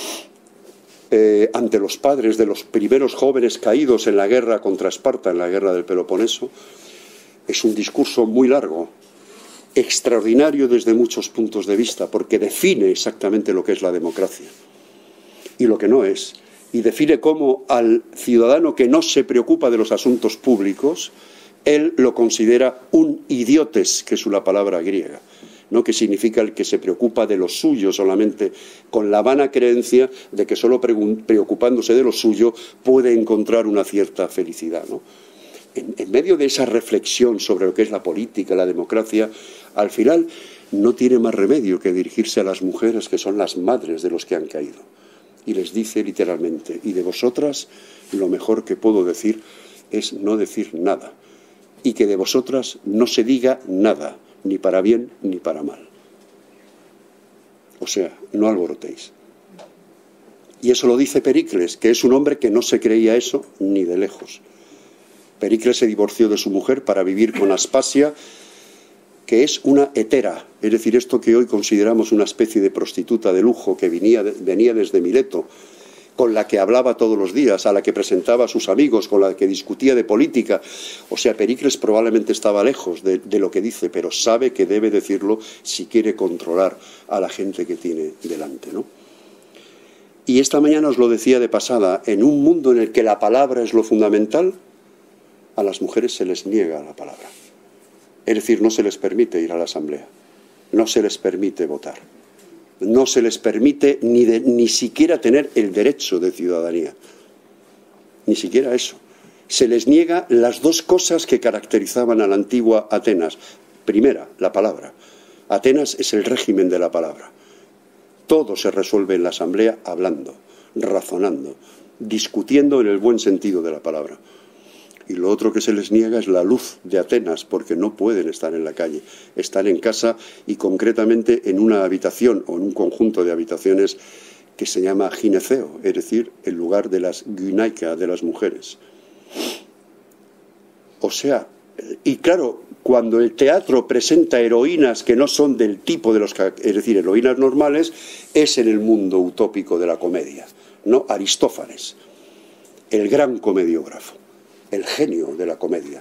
eh, ante los padres de los primeros jóvenes caídos en la guerra contra Esparta, en la guerra del Peloponeso, es un discurso muy largo, extraordinario desde muchos puntos de vista, porque define exactamente lo que es la democracia y lo que no es, y define cómo al ciudadano que no se preocupa de los asuntos públicos, él lo considera un idiotes, que es una palabra griega, ¿no?, que significa el que se preocupa de lo suyo solamente, con la vana creencia de que solo preocupándose de lo suyo puede encontrar una cierta felicidad, ¿no? En, en medio de esa reflexión sobre lo que es la política, la democracia, al final no tiene más remedio que dirigirse a las mujeres que son las madres de los que han caído. Y les dice literalmente, y de vosotras lo mejor que puedo decir es no decir nada, y que de vosotras no se diga nada, ni para bien ni para mal. O sea, no alborotéis. Y eso lo dice Pericles, que es un hombre que no se creía eso ni de lejos. Pericles se divorció de su mujer para vivir con Aspasia, que es una hetera, es decir, esto que hoy consideramos una especie de prostituta de lujo que venía, de, venía desde Mileto, con la que hablaba todos los días, a la que presentaba a sus amigos, con la que discutía de política. O sea, Pericles probablemente estaba lejos de, de lo que dice, pero sabe que debe decirlo si quiere controlar a la gente que tiene delante, ¿no? Y esta mañana os lo decía de pasada, en un mundo en el que la palabra es lo fundamental, a las mujeres se les niega la palabra. Es decir, no se les permite ir a la asamblea, no se les permite votar, no se les permite ni, de, ni siquiera tener el derecho de ciudadanía, ni siquiera eso. Se les niega las dos cosas que caracterizaban a la antigua Atenas. Primera, la palabra. Atenas es el régimen de la palabra. Todo se resuelve en la asamblea hablando, razonando, discutiendo en el buen sentido de la palabra. Y lo otro que se les niega es la luz de Atenas, porque no pueden estar en la calle. Están en casa y concretamente en una habitación o en un conjunto de habitaciones que se llama gineceo, es decir, el lugar de las gynaika, de las mujeres. O sea, y claro, cuando el teatro presenta heroínas que no son del tipo de los, es decir, heroínas normales, es en el mundo utópico de la comedia, ¿no? Aristófanes, el gran comediógrafo, el genio de la comedia,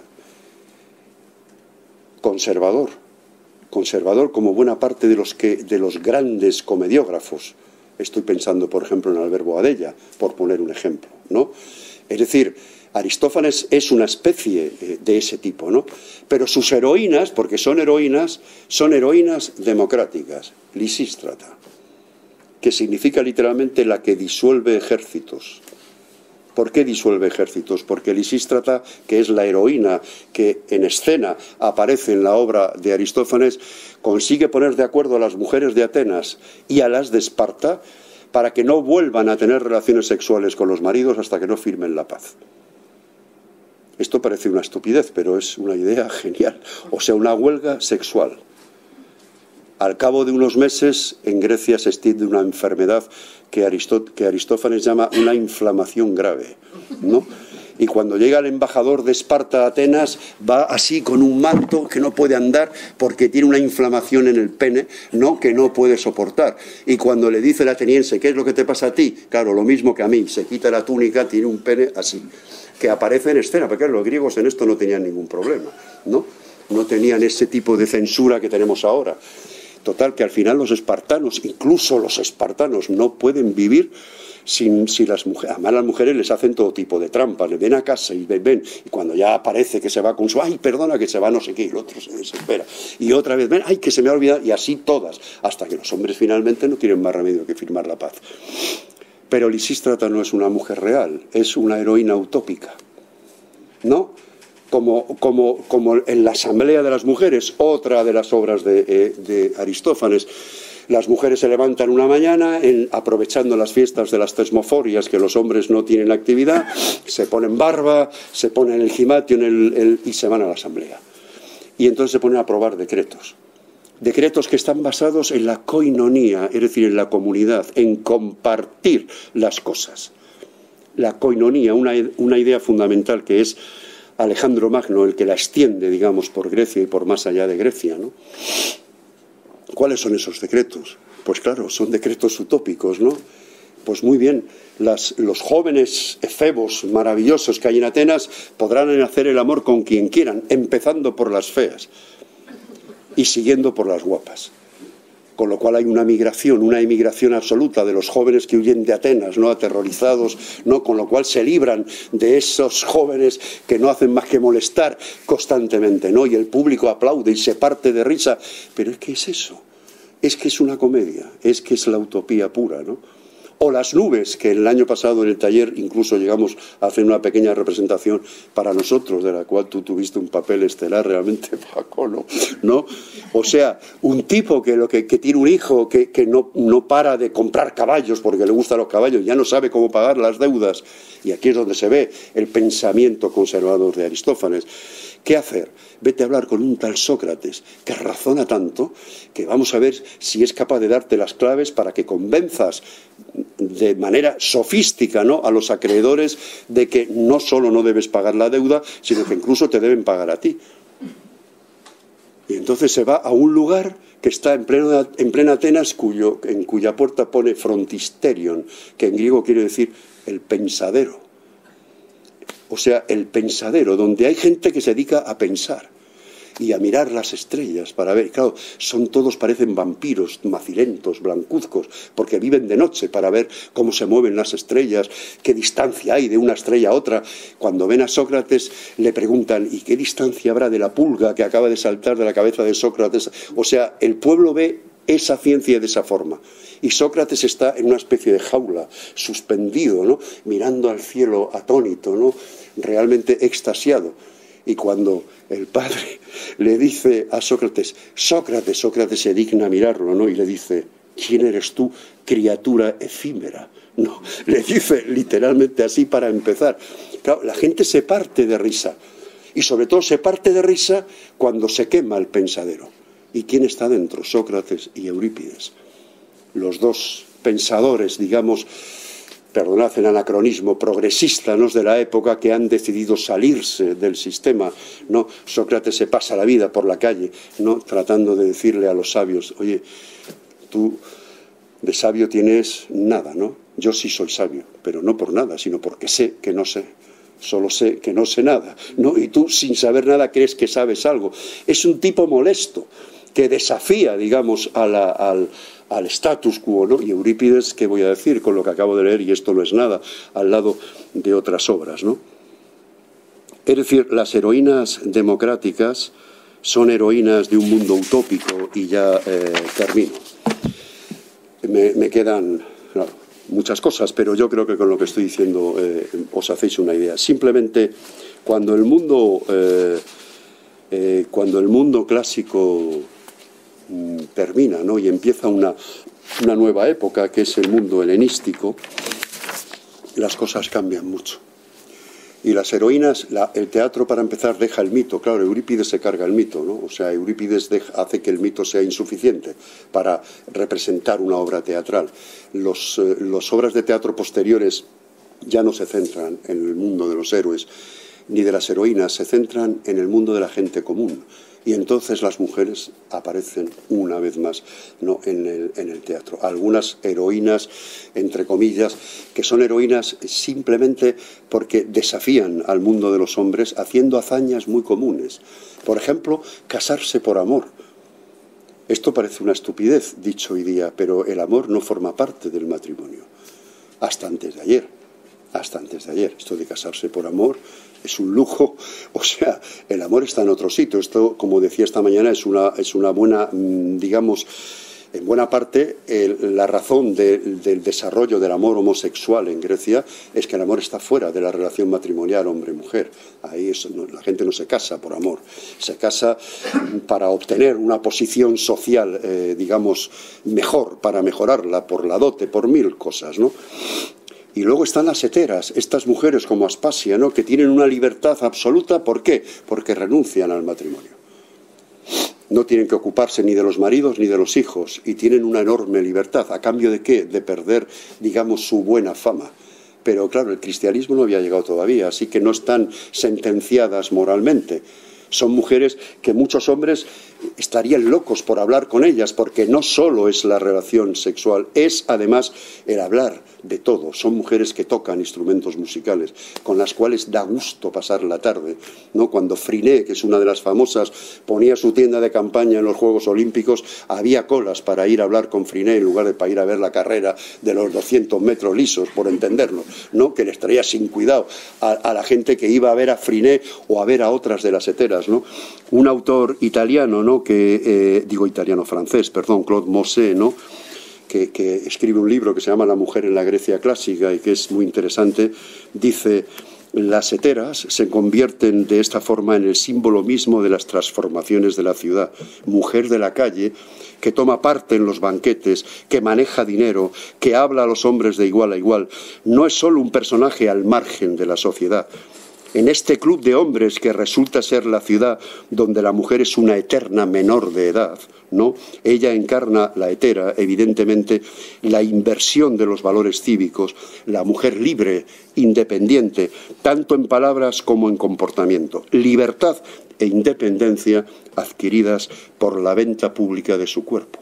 conservador, conservador como buena parte de los, que, de los grandes comediógrafos. Estoy pensando, por ejemplo, en Albert Boadella, por poner un ejemplo, ¿no? Es decir, Aristófanes es una especie de ese tipo, ¿no? Pero sus heroínas, porque son heroínas, son heroínas democráticas, Lisístrata, que significa literalmente la que disuelve ejércitos. ¿Por qué disuelve ejércitos? Porque Lisístrata, que es la heroína que en escena aparece en la obra de Aristófanes, consigue poner de acuerdo a las mujeres de Atenas y a las de Esparta para que no vuelvan a tener relaciones sexuales con los maridos hasta que no firmen la paz. Esto parece una estupidez, pero es una idea genial. O sea, una huelga sexual. Al cabo de unos meses, en Grecia se extiende una enfermedad que, Aristó que Aristófanes llama una inflamación grave, ¿no? Y cuando llega el embajador de Esparta a Atenas, va así con un manto que no puede andar porque tiene una inflamación en el pene, ¿no?, que no puede soportar. Y cuando le dice el ateniense, ¿qué es lo que te pasa a ti? Claro, lo mismo que a mí, se quita la túnica, tiene un pene así, que aparece en escena, porque los griegos en esto no tenían ningún problema, ¿no? No tenían ese tipo de censura que tenemos ahora. Total, que al final los espartanos, incluso los espartanos, no pueden vivir sin, sin las mujeres. Además, las mujeres les hacen todo tipo de trampas, le ven a casa y ven, ven, y cuando ya aparece que se va con su, ay, perdona, que se va no sé qué, y el otro se desespera. Y otra vez, ven, ay, que se me ha olvidado, y así todas, hasta que los hombres finalmente no tienen más remedio que firmar la paz. Pero Lisístrata no es una mujer real, es una heroína utópica, ¿no? Como, como, como en la Asamblea de las Mujeres, otra de las obras de, eh, de Aristófanes. Las mujeres se levantan una mañana, en, aprovechando las fiestas de las tesmoforias, que los hombres no tienen actividad, se ponen barba, se ponen el gimatio en el, el, y se van a la Asamblea. Y entonces se ponen a aprobar decretos. Decretos que están basados en la koinonía, es decir, en la comunidad, en compartir las cosas. La koinonía, una, una idea fundamental que es Alejandro Magno, el que la extiende, digamos, por Grecia y por más allá de Grecia, ¿no? ¿Cuáles son esos decretos? Pues claro, son decretos utópicos, ¿no? Pues muy bien, las, los jóvenes efebos maravillosos que hay en Atenas podrán hacer el amor con quien quieran, empezando por las feas y siguiendo por las guapas. Con lo cual hay una migración, una emigración absoluta de los jóvenes que huyen de Atenas, ¿no?, aterrorizados, ¿no?, con lo cual se libran de esos jóvenes que no hacen más que molestar constantemente, ¿no?, y el público aplaude y se parte de risa. Pero es que es eso, es que es una comedia, es que es la utopía pura, ¿no? O las nubes, que el año pasado en el taller incluso llegamos a hacer una pequeña representación para nosotros, de la cual tú tuviste un papel estelar realmente, Paco, ¿no? ¿No? O sea, un tipo que, lo que, que tiene un hijo que, que no, no para de comprar caballos porque le gustan los caballos, ya no sabe cómo pagar las deudas. Y aquí es donde se ve el pensamiento conservador de Aristófanes. ¿Qué hacer? Vete a hablar con un tal Sócrates que razona tanto que vamos a ver si es capaz de darte las claves para que convenzas de manera sofística, ¿no?, a los acreedores de que no solo no debes pagar la deuda, sino que incluso te deben pagar a ti. Y entonces se va a un lugar que está en, pleno, en plena Atenas, cuyo, en cuya puerta pone frontisterion, que en griego quiere decir el pensadero. O sea, el pensadero, donde hay gente que se dedica a pensar y a mirar las estrellas para ver. Claro, son todos, parecen vampiros, macilentos, blancuzcos, porque viven de noche para ver cómo se mueven las estrellas, qué distancia hay de una estrella a otra. Cuando ven a Sócrates le preguntan, ¿y qué distancia habrá de la pulga que acaba de saltar de la cabeza de Sócrates? O sea, el pueblo ve esa ciencia de esa forma. Y Sócrates está en una especie de jaula, suspendido, ¿no?, mirando al cielo atónito, ¿no?, realmente extasiado. Y cuando el padre le dice a Sócrates, Sócrates, Sócrates se digna a mirarlo, ¿no?, y le dice, ¿quién eres tú, criatura efímera? No, le dice literalmente así para empezar. Claro, la gente se parte de risa, y sobre todo se parte de risa cuando se quema el pensadero. ¿Y quién está dentro? Sócrates y Eurípides. Los dos pensadores, digamos, perdonad el anacronismo, progresistas de la época, que han decidido salirse del sistema, ¿no? Sócrates se pasa la vida por la calle, ¿no?, tratando de decirle a los sabios, oye, tú de sabio tienes nada, ¿no? Yo sí soy sabio, pero no por nada, sino porque sé que no sé. Solo sé que no sé nada, ¿no? Y tú, sin saber nada, crees que sabes algo. Es un tipo molesto, que desafía, digamos, a la, al, al status quo, ¿no? Y Eurípides, ¿qué voy a decir con lo que acabo de leer? Y esto no es nada, al lado de otras obras, ¿no? Es decir, las heroínas democráticas son heroínas de un mundo utópico, y ya eh, termino. Me, me quedan, claro, muchas cosas, pero yo creo que con lo que estoy diciendo eh, os hacéis una idea. Simplemente, cuando el mundo, eh, eh, cuando el mundo clásico mm, termina, ¿no?, y empieza una, una nueva época, que es el mundo helenístico, las cosas cambian mucho. Y las heroínas, la, el teatro, para empezar, deja el mito. Claro, Eurípides se carga el mito, ¿no? O sea, Eurípides deja, hace que el mito sea insuficiente para representar una obra teatral. Los, eh, las obras de teatro posteriores ya no se centran en el mundo de los héroes ni de las heroínas, se centran en el mundo de la gente común. Y entonces las mujeres aparecen una vez más, ¿no?, en el, en el teatro. Algunas heroínas, entre comillas, que son heroínas simplemente porque desafían al mundo de los hombres haciendo hazañas muy comunes. Por ejemplo, casarse por amor. Esto parece una estupidez, dicho hoy día, pero el amor no forma parte del matrimonio. Hasta antes de ayer. Hasta antes de ayer. Esto de casarse por amor es un lujo, o sea, el amor está en otro sitio. Esto, como decía esta mañana, es una, es una buena, digamos, en buena parte, el, la razón de, del desarrollo del amor homosexual en Grecia es que el amor está fuera de la relación matrimonial hombre-mujer. Ahí es, no, la gente no se casa por amor, se casa para obtener una posición social, eh, digamos, mejor, para mejorarla, por la dote, por mil cosas, ¿no? Y luego están las heteras, estas mujeres como Aspasia, ¿no?, que tienen una libertad absoluta. ¿Por qué? Porque renuncian al matrimonio. No tienen que ocuparse ni de los maridos ni de los hijos, y tienen una enorme libertad. ¿A cambio de qué? De perder, digamos, su buena fama. Pero claro, el cristianismo no había llegado todavía, así que no están sentenciadas moralmente. Son mujeres que muchos hombres estarían locos por hablar con ellas, porque no solo es la relación sexual, es además el hablar de todo. Son mujeres que tocan instrumentos musicales, con las cuales da gusto pasar la tarde, ¿no? Cuando Friné, que es una de las famosas, ponía su tienda de campaña en los Juegos Olímpicos, había colas para ir a hablar con Friné en lugar de para ir a ver la carrera de los doscientos metros lisos, por entenderlo, ¿no?, que les traía sin cuidado a, a la gente que iba a ver a Friné o a ver a otras de las heteras, ¿no? Un autor italiano, ¿no?, que eh, digo italiano francés, perdón, Claude Monet, ¿no?, que, que escribe un libro que se llama La mujer en la Grecia clásica y que es muy interesante, dice: las heteras se convierten de esta forma en el símbolo mismo de las transformaciones de la ciudad. Mujer de la calle, que toma parte en los banquetes, que maneja dinero, que habla a los hombres de igual a igual. No es solo un personaje al margen de la sociedad. En este club de hombres que resulta ser la ciudad, donde la mujer es una eterna menor de edad, ¿no?, ella encarna, la hetera, evidentemente, la inversión de los valores cívicos, la mujer libre, independiente, tanto en palabras como en comportamiento. Libertad e independencia adquiridas por la venta pública de su cuerpo.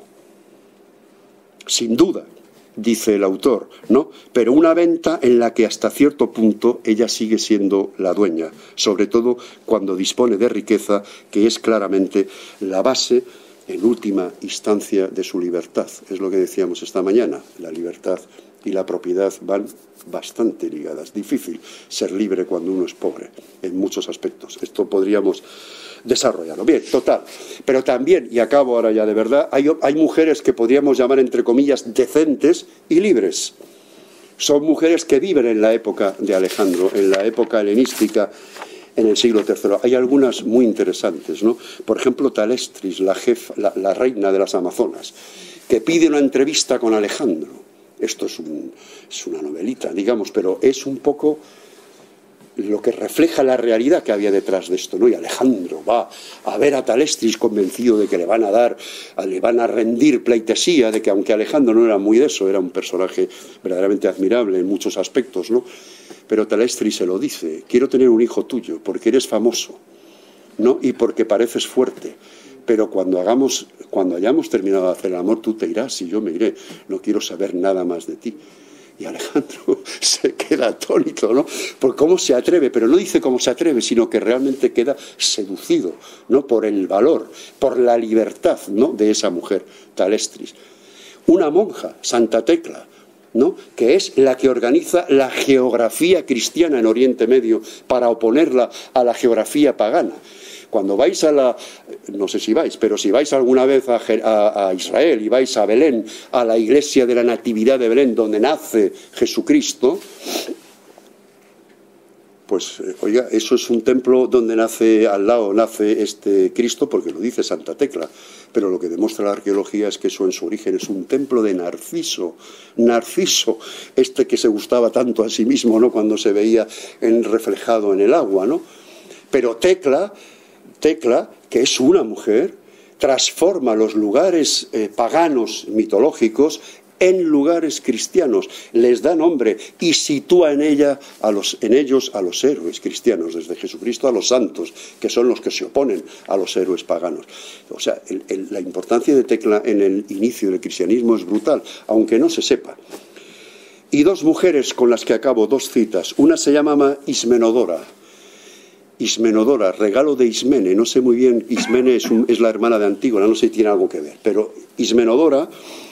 Sin duda, dice el autor, ¿no?, pero una venta en la que hasta cierto punto ella sigue siendo la dueña, sobre todo cuando dispone de riqueza, que es claramente la base, en última instancia, de su libertad. Es lo que decíamos esta mañana, la libertad y la propiedad van bastante ligadas. Difícil ser libre cuando uno es pobre, en muchos aspectos. Esto podríamos desarrollarlo. Bien, total. Pero también, y acabo ahora ya de verdad, hay, hay mujeres que podríamos llamar, entre comillas, decentes y libres. Son mujeres que viven en la época de Alejandro, en la época helenística, en el siglo tercero. Hay algunas muy interesantes, ¿no? Por ejemplo, Talestris, la, jefa, la, la reina de las Amazonas, que pide una entrevista con Alejandro. Esto es, un, es una novelita, digamos, pero es un poco lo que refleja la realidad que había detrás de esto, ¿no? Y Alejandro va a ver a Talestris convencido de que le van a dar, le van a rendir pleitesía, de que aunque Alejandro no era muy de eso, era un personaje verdaderamente admirable en muchos aspectos, ¿no? Pero Talestris se lo dice: quiero tener un hijo tuyo porque eres famoso, ¿no? Y porque pareces fuerte. Pero cuando hagamos, cuando hayamos terminado de hacer el amor, tú te irás y yo me iré. No quiero saber nada más de ti. Y Alejandro se queda atónito, ¿no? Por cómo se atreve, pero no dice cómo se atreve, sino que realmente queda seducido, ¿no? Por el valor, por la libertad, ¿no? De esa mujer, Talestris. Una monja, Santa Tecla, ¿no? Que es la que organiza la geografía cristiana en Oriente Medio para oponerla a la geografía pagana. Cuando vais a la, no sé si vais, pero si vais alguna vez a, a, a Israel y vais a Belén, a la iglesia de la Natividad de Belén, donde nace Jesucristo, pues, oiga, eso es un templo donde nace, al lado nace este Cristo, porque lo dice Santa Tecla, pero lo que demuestra la arqueología es que eso en su origen es un templo de Narciso, Narciso, este que se gustaba tanto a sí mismo, ¿no? Cuando se veía en, reflejado en el agua, ¿no? Pero Tecla... Tecla, que es una mujer, transforma los lugares eh, paganos mitológicos en lugares cristianos, les da nombre y sitúa en, ella a los, en ellos a los héroes cristianos, desde Jesucristo a los santos, que son los que se oponen a los héroes paganos. O sea, el, el, la importancia de Tecla en el inicio del cristianismo es brutal, aunque no se sepa. Y dos mujeres con las que acabo, dos citas. Una se llama Ismenodora. Ismenodora, regalo de Ismene, no sé muy bien, Ismene es, un, es la hermana de Antígona, no sé si tiene algo que ver, pero Ismenodora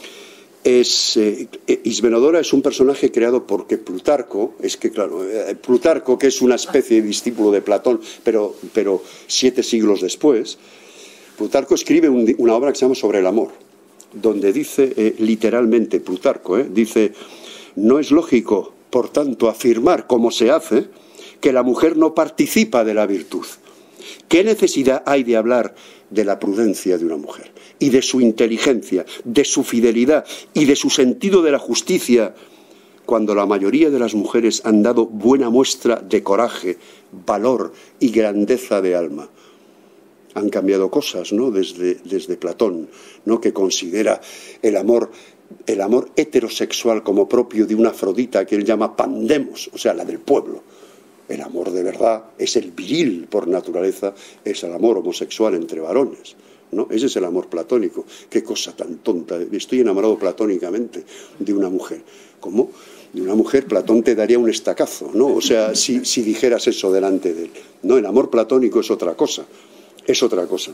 es, eh, Ismenodora es un personaje creado porque Plutarco, es que claro, eh, Plutarco, que es una especie de discípulo de Platón, pero, pero siete siglos después, Plutarco escribe un, una obra que se llama Sobre el amor, donde dice eh, literalmente Plutarco, eh, dice: no es lógico, por tanto, afirmar como se hace que la mujer no participa de la virtud. ¿Qué necesidad hay de hablar de la prudencia de una mujer y de su inteligencia, de su fidelidad y de su sentido de la justicia, cuando la mayoría de las mujeres han dado buena muestra de coraje, valor y grandeza de alma? Han cambiado cosas, ¿no? Desde, desde Platón, ¿no? Que considera el amor, el amor heterosexual como propio de una Afrodita que él llama pandemos, o sea, la del pueblo. El amor de verdad es el viril por naturaleza, es el amor homosexual entre varones, ¿no? Ese es el amor platónico. Qué cosa tan tonta. Estoy enamorado platónicamente de una mujer. ¿Cómo? De una mujer, Platón te daría un estacazo, ¿no? O sea, si, si dijeras eso delante de él. No, el amor platónico es otra cosa. Es otra cosa.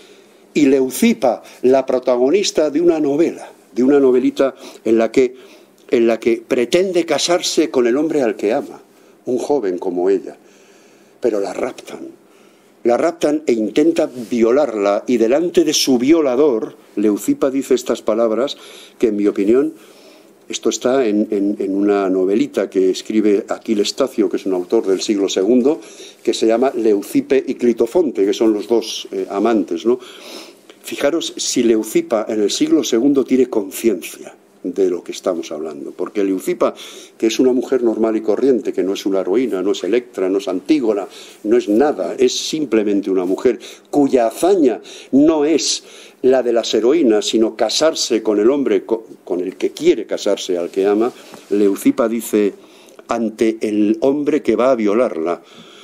Y Leucipa, la protagonista de una novela, de una novelita en la que, en la que pretende casarse con el hombre al que ama. Un joven como ella, pero la raptan, la raptan e intentan violarla, y delante de su violador, Leucipa dice estas palabras que, en mi opinión, esto está en, en, en una novelita que escribe Aquiles Tacio, que es un autor del siglo segundo, que se llama Leucipe y Clitofonte, que son los dos eh, amantes, ¿no? Fijaros si Leucipa en el siglo segundo tiene conciencia de lo que estamos hablando, porque Leucipa, que es una mujer normal y corriente, que no es una heroína, no es Electra, no es Antígona, no es nada, es simplemente una mujer cuya hazaña no es la de las heroínas, sino casarse con el hombre con el que quiere casarse, al que ama. Leucipa dice ante el hombre que va a violarla: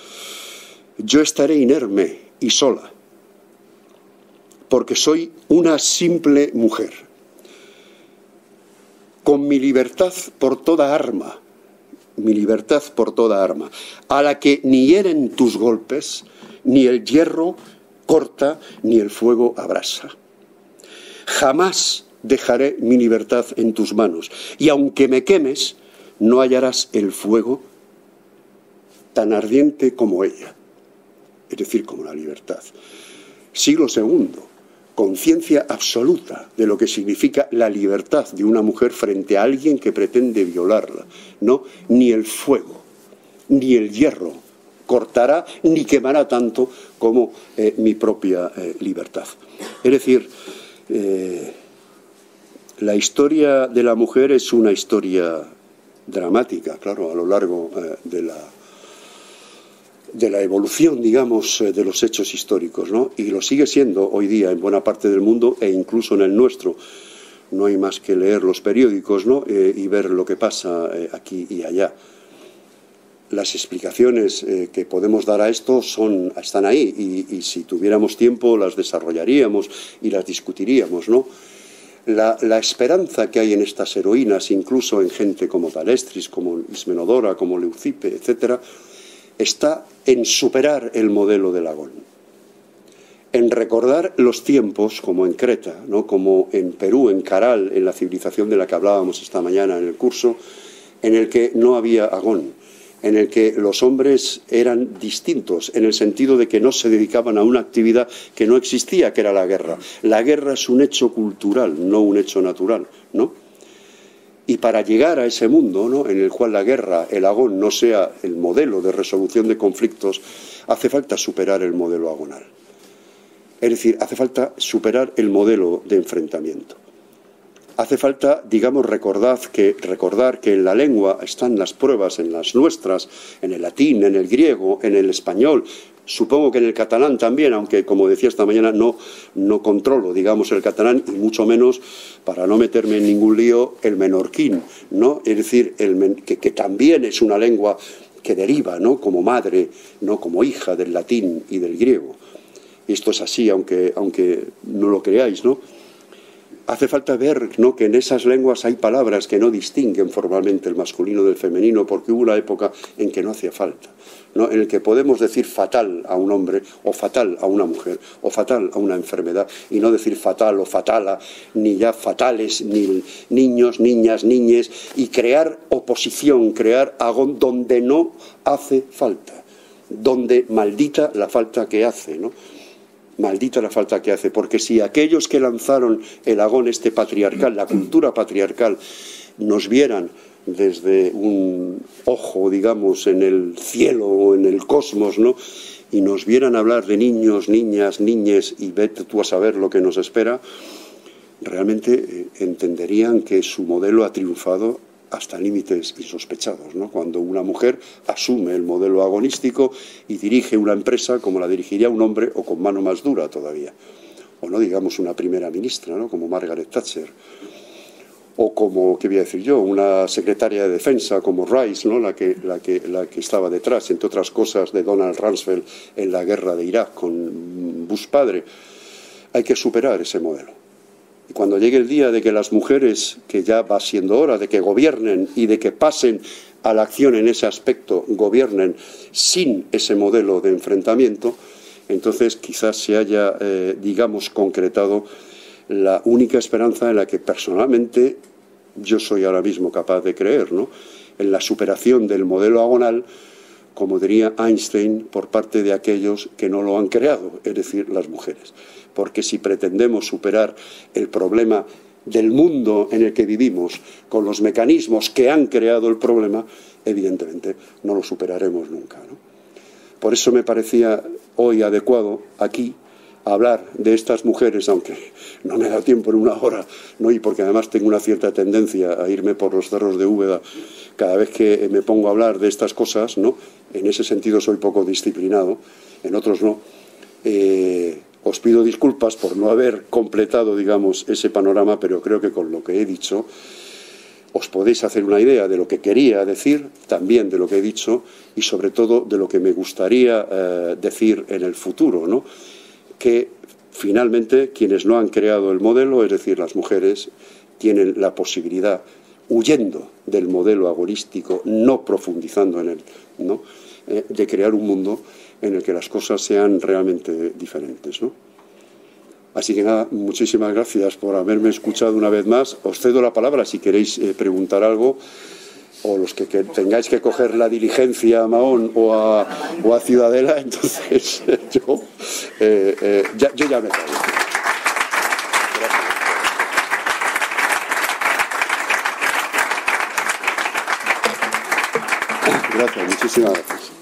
yo estaré inerme y sola, porque soy una simple mujer, con mi libertad por toda arma, mi libertad por toda arma, a la que ni hieren tus golpes, ni el hierro corta, ni el fuego abrasa. Jamás dejaré mi libertad en tus manos, y aunque me quemes, no hallarás el fuego tan ardiente como ella, es decir, como la libertad. Siglo segundo. Conciencia absoluta de lo que significa la libertad de una mujer frente a alguien que pretende violarla. No, ni el fuego, ni el hierro cortará ni quemará tanto como eh, mi propia eh, libertad. Es decir, eh, La historia de la mujer es una historia dramática, claro, a lo largo eh, de la de la evolución, digamos, de los hechos históricos, ¿no? Y lo sigue siendo hoy día en buena parte del mundo e incluso en el nuestro. No hay más que leer los periódicos, ¿no? Eh, y ver lo que pasa eh, aquí y allá. Las explicaciones eh, que podemos dar a esto son, están ahí y, y si tuviéramos tiempo las desarrollaríamos y las discutiríamos, ¿no? La, la esperanza que hay en estas heroínas, incluso en gente como Talestris, como Ismenodora, como Leucippe, etcétera, está en superar el modelo de Lagón, en recordar los tiempos, como en Creta, ¿no? Como en Perú, en Caral, en la civilización de la que hablábamos esta mañana en el curso, en el que no había agón, en el que los hombres eran distintos, en el sentido de que no se dedicaban a una actividad que no existía, que era la guerra. La guerra es un hecho cultural, no un hecho natural, ¿no? Y para llegar a ese mundo, ¿no?, en el cual la guerra, el agón, no sea el modelo de resolución de conflictos, hace falta superar el modelo agonal. Es decir, hace falta superar el modelo de enfrentamiento. Hace falta, digamos, recordar que, recordar que en la lengua están las pruebas, en las nuestras, en el latín, en el griego, en el español, supongo que en el catalán también, aunque, como decía esta mañana, no, no controlo, digamos, el catalán, y mucho menos, para no meterme en ningún lío, el menorquín, ¿no? Es decir, el, que, que también es una lengua que deriva, ¿no?, como madre, no como hija del latín y del griego. Y esto es así, aunque, aunque no lo creáis, ¿no? Hace falta ver, ¿no?, que en esas lenguas hay palabras que no distinguen formalmente el masculino del femenino, porque hubo una época en que no hacía falta, ¿no?, en el que podemos decir fatal a un hombre, o fatal a una mujer, o fatal a una enfermedad, y no decir fatal o fatala, ni ya fatales, ni niños, niñas, niñes, y crear oposición, crear agón donde no hace falta, donde maldita la falta que hace, ¿no? Maldita la falta que hace, porque si aquellos que lanzaron el agón este patriarcal, la cultura patriarcal, nos vieran desde un ojo, digamos, en el cielo o en el cosmos, ¿no?, y nos vieran hablar de niños, niñas, niñes, y vete tú a saber lo que nos espera, realmente eh, entenderían que su modelo ha triunfado hasta límites insospechados, ¿no? Cuando una mujer asume el modelo agonístico y dirige una empresa como la dirigiría un hombre, o con mano más dura todavía, o no digamos una primera ministra, ¿no?, como Margaret Thatcher, o como, ¿qué voy a decir yo?, una secretaria de defensa como Rice, ¿no?, la que, la que, la que estaba detrás, entre otras cosas, de Donald Rumsfeld en la guerra de Irak con Bush padre. Hay que superar ese modelo. Y cuando llegue el día de que las mujeres, que ya va siendo hora de que gobiernen y de que pasen a la acción en ese aspecto, gobiernen sin ese modelo de enfrentamiento, entonces quizás se haya, eh, digamos, concretado la única esperanza en la que personalmente yo soy ahora mismo capaz de creer, ¿no?, en la superación del modelo agonal, como diría Einstein, por parte de aquellos que no lo han creado, es decir, las mujeres. Porque si pretendemos superar el problema del mundo en el que vivimos con los mecanismos que han creado el problema, evidentemente no lo superaremos nunca, ¿no? Por eso me parecía hoy adecuado aquí hablar de estas mujeres, aunque no me da tiempo en una hora, ¿no?, y porque además tengo una cierta tendencia a irme por los cerros de Úbeda cada vez que me pongo a hablar de estas cosas, ¿no? En ese sentido soy poco disciplinado, en otros no. Eh, os pido disculpas por no haber completado, digamos, ese panorama, pero creo que con lo que he dicho os podéis hacer una idea de lo que quería decir, también de lo que he dicho, y sobre todo de lo que me gustaría eh, decir en el futuro, ¿no?, que finalmente quienes no han creado el modelo, es decir, las mujeres, tienen la posibilidad, huyendo del modelo agonístico, no profundizando en él, ¿no?, eh, de crear un mundo en el que las cosas sean realmente diferentes, ¿no? Así que nada, muchísimas gracias por haberme escuchado una vez más. Os cedo la palabra si queréis eh, preguntar algo, o los que, que tengáis que coger la diligencia a Mahón o a, o a Ciudadela, entonces yo, eh, eh, ya, yo ya me callo. Gracias, muchísimas gracias.